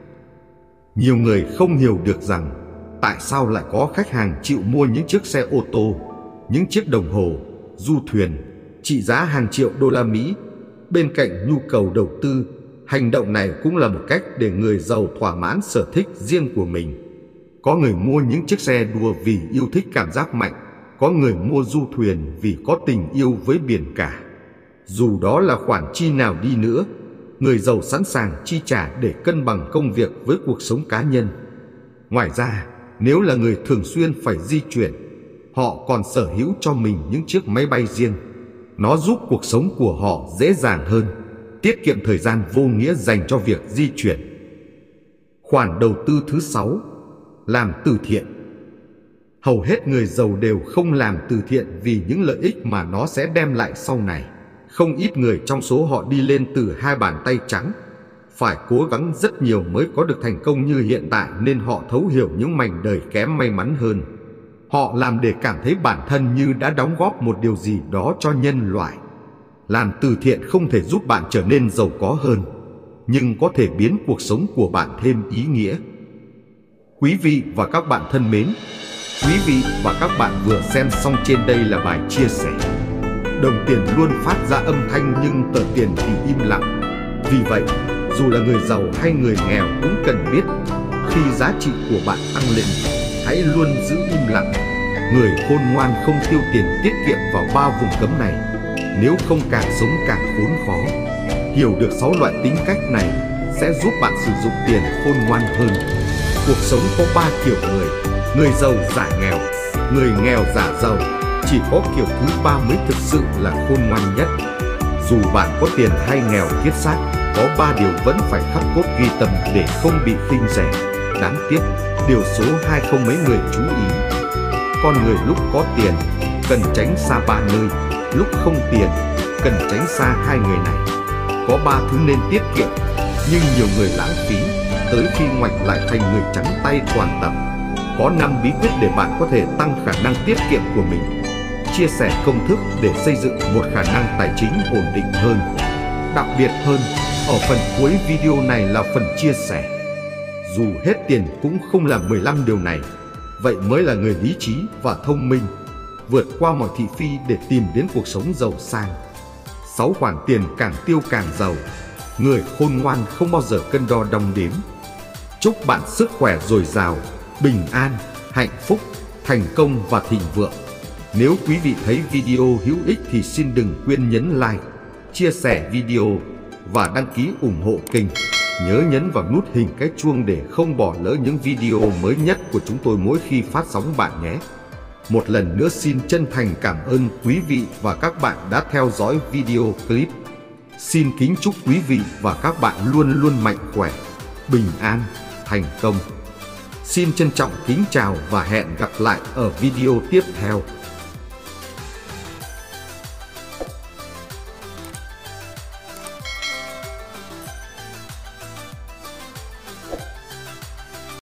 Nhiều người không hiểu được rằng tại sao lại có khách hàng chịu mua những chiếc xe ô tô, những chiếc đồng hồ, du thuyền trị giá hàng triệu đô la Mỹ. Bên cạnh nhu cầu đầu tư, hành động này cũng là một cách để người giàu thỏa mãn sở thích riêng của mình. Có người mua những chiếc xe đua vì yêu thích cảm giác mạnh, có người mua du thuyền vì có tình yêu với biển cả. Dù đó là khoản chi nào đi nữa, người giàu sẵn sàng chi trả để cân bằng công việc với cuộc sống cá nhân. Ngoài ra, nếu là người thường xuyên phải di chuyển, họ còn sở hữu cho mình những chiếc máy bay riêng. Nó giúp cuộc sống của họ dễ dàng hơn, tiết kiệm thời gian vô nghĩa dành cho việc di chuyển. Khoản đầu tư thứ sáu, làm từ thiện. Hầu hết người giàu đều không làm từ thiện vì những lợi ích mà nó sẽ đem lại sau này. Không ít người trong số họ đi lên từ hai bàn tay trắng, phải cố gắng rất nhiều mới có được thành công như hiện tại, nên họ thấu hiểu những mảnh đời kém may mắn hơn. Họ làm để cảm thấy bản thân như đã đóng góp một điều gì đó cho nhân loại. Làm từ thiện không thể giúp bạn trở nên giàu có hơn, nhưng có thể biến cuộc sống của bạn thêm ý nghĩa. Quý vị và các bạn thân mến, quý vị và các bạn vừa xem xong trên đây là bài chia sẻ. Đồng tiền luôn phát ra âm thanh nhưng tờ tiền thì im lặng. Vì vậy, dù là người giàu hay người nghèo cũng cần biết, khi giá trị của bạn tăng lên, hãy luôn giữ im lặng. Người khôn ngoan không tiêu tiền tiết kiệm vào ba vùng cấm này, nếu không càng sống càng khốn khó. Hiểu được sáu loại tính cách này sẽ giúp bạn sử dụng tiền khôn ngoan hơn. Cuộc sống có ba kiểu người: người giàu giả nghèo, người nghèo giả giàu, Chỉ có kiểu thứ ba mới thực sự là khôn ngoan nhất. Dù bạn có tiền hay nghèo kiết xác, có ba điều vẫn phải khắc cốt ghi tâm để không bị khinh rẻ. Đáng tiếc, điều số hai không mấy người chú ý. Con người lúc có tiền, cần tránh xa ba nơi, lúc không tiền, cần tránh xa hai người này. Có ba thứ nên tiết kiệm, nhưng nhiều người lãng phí, tới khi ngoạch lại thành người trắng tay toàn tập. Có năm bí quyết để bạn có thể tăng khả năng tiết kiệm của mình. Chia sẻ công thức để xây dựng một khả năng tài chính ổn định hơn. Đặc biệt hơn, ở phần cuối video này là phần chia sẻ. Dù hết tiền cũng không làm mười lăm điều này, vậy mới là người lý trí và thông minh, vượt qua mọi thị phi để tìm đến cuộc sống giàu sang. Sáu khoản tiền càng tiêu càng giàu. Người khôn ngoan không bao giờ cân đo đong đếm. Chúc bạn sức khỏe dồi dào, bình an, hạnh phúc, thành công và thịnh vượng. Nếu quý vị thấy video hữu ích thì xin đừng quên nhấn like, chia sẻ video và đăng ký ủng hộ kênh. Nhớ nhấn vào nút hình cái chuông để không bỏ lỡ những video mới nhất của chúng tôi mỗi khi phát sóng bạn nhé. Một lần nữa xin chân thành cảm ơn quý vị và các bạn đã theo dõi video clip. Xin kính chúc quý vị và các bạn luôn luôn mạnh khỏe, bình an, thành công. Xin trân trọng kính chào và hẹn gặp lại ở video tiếp theo.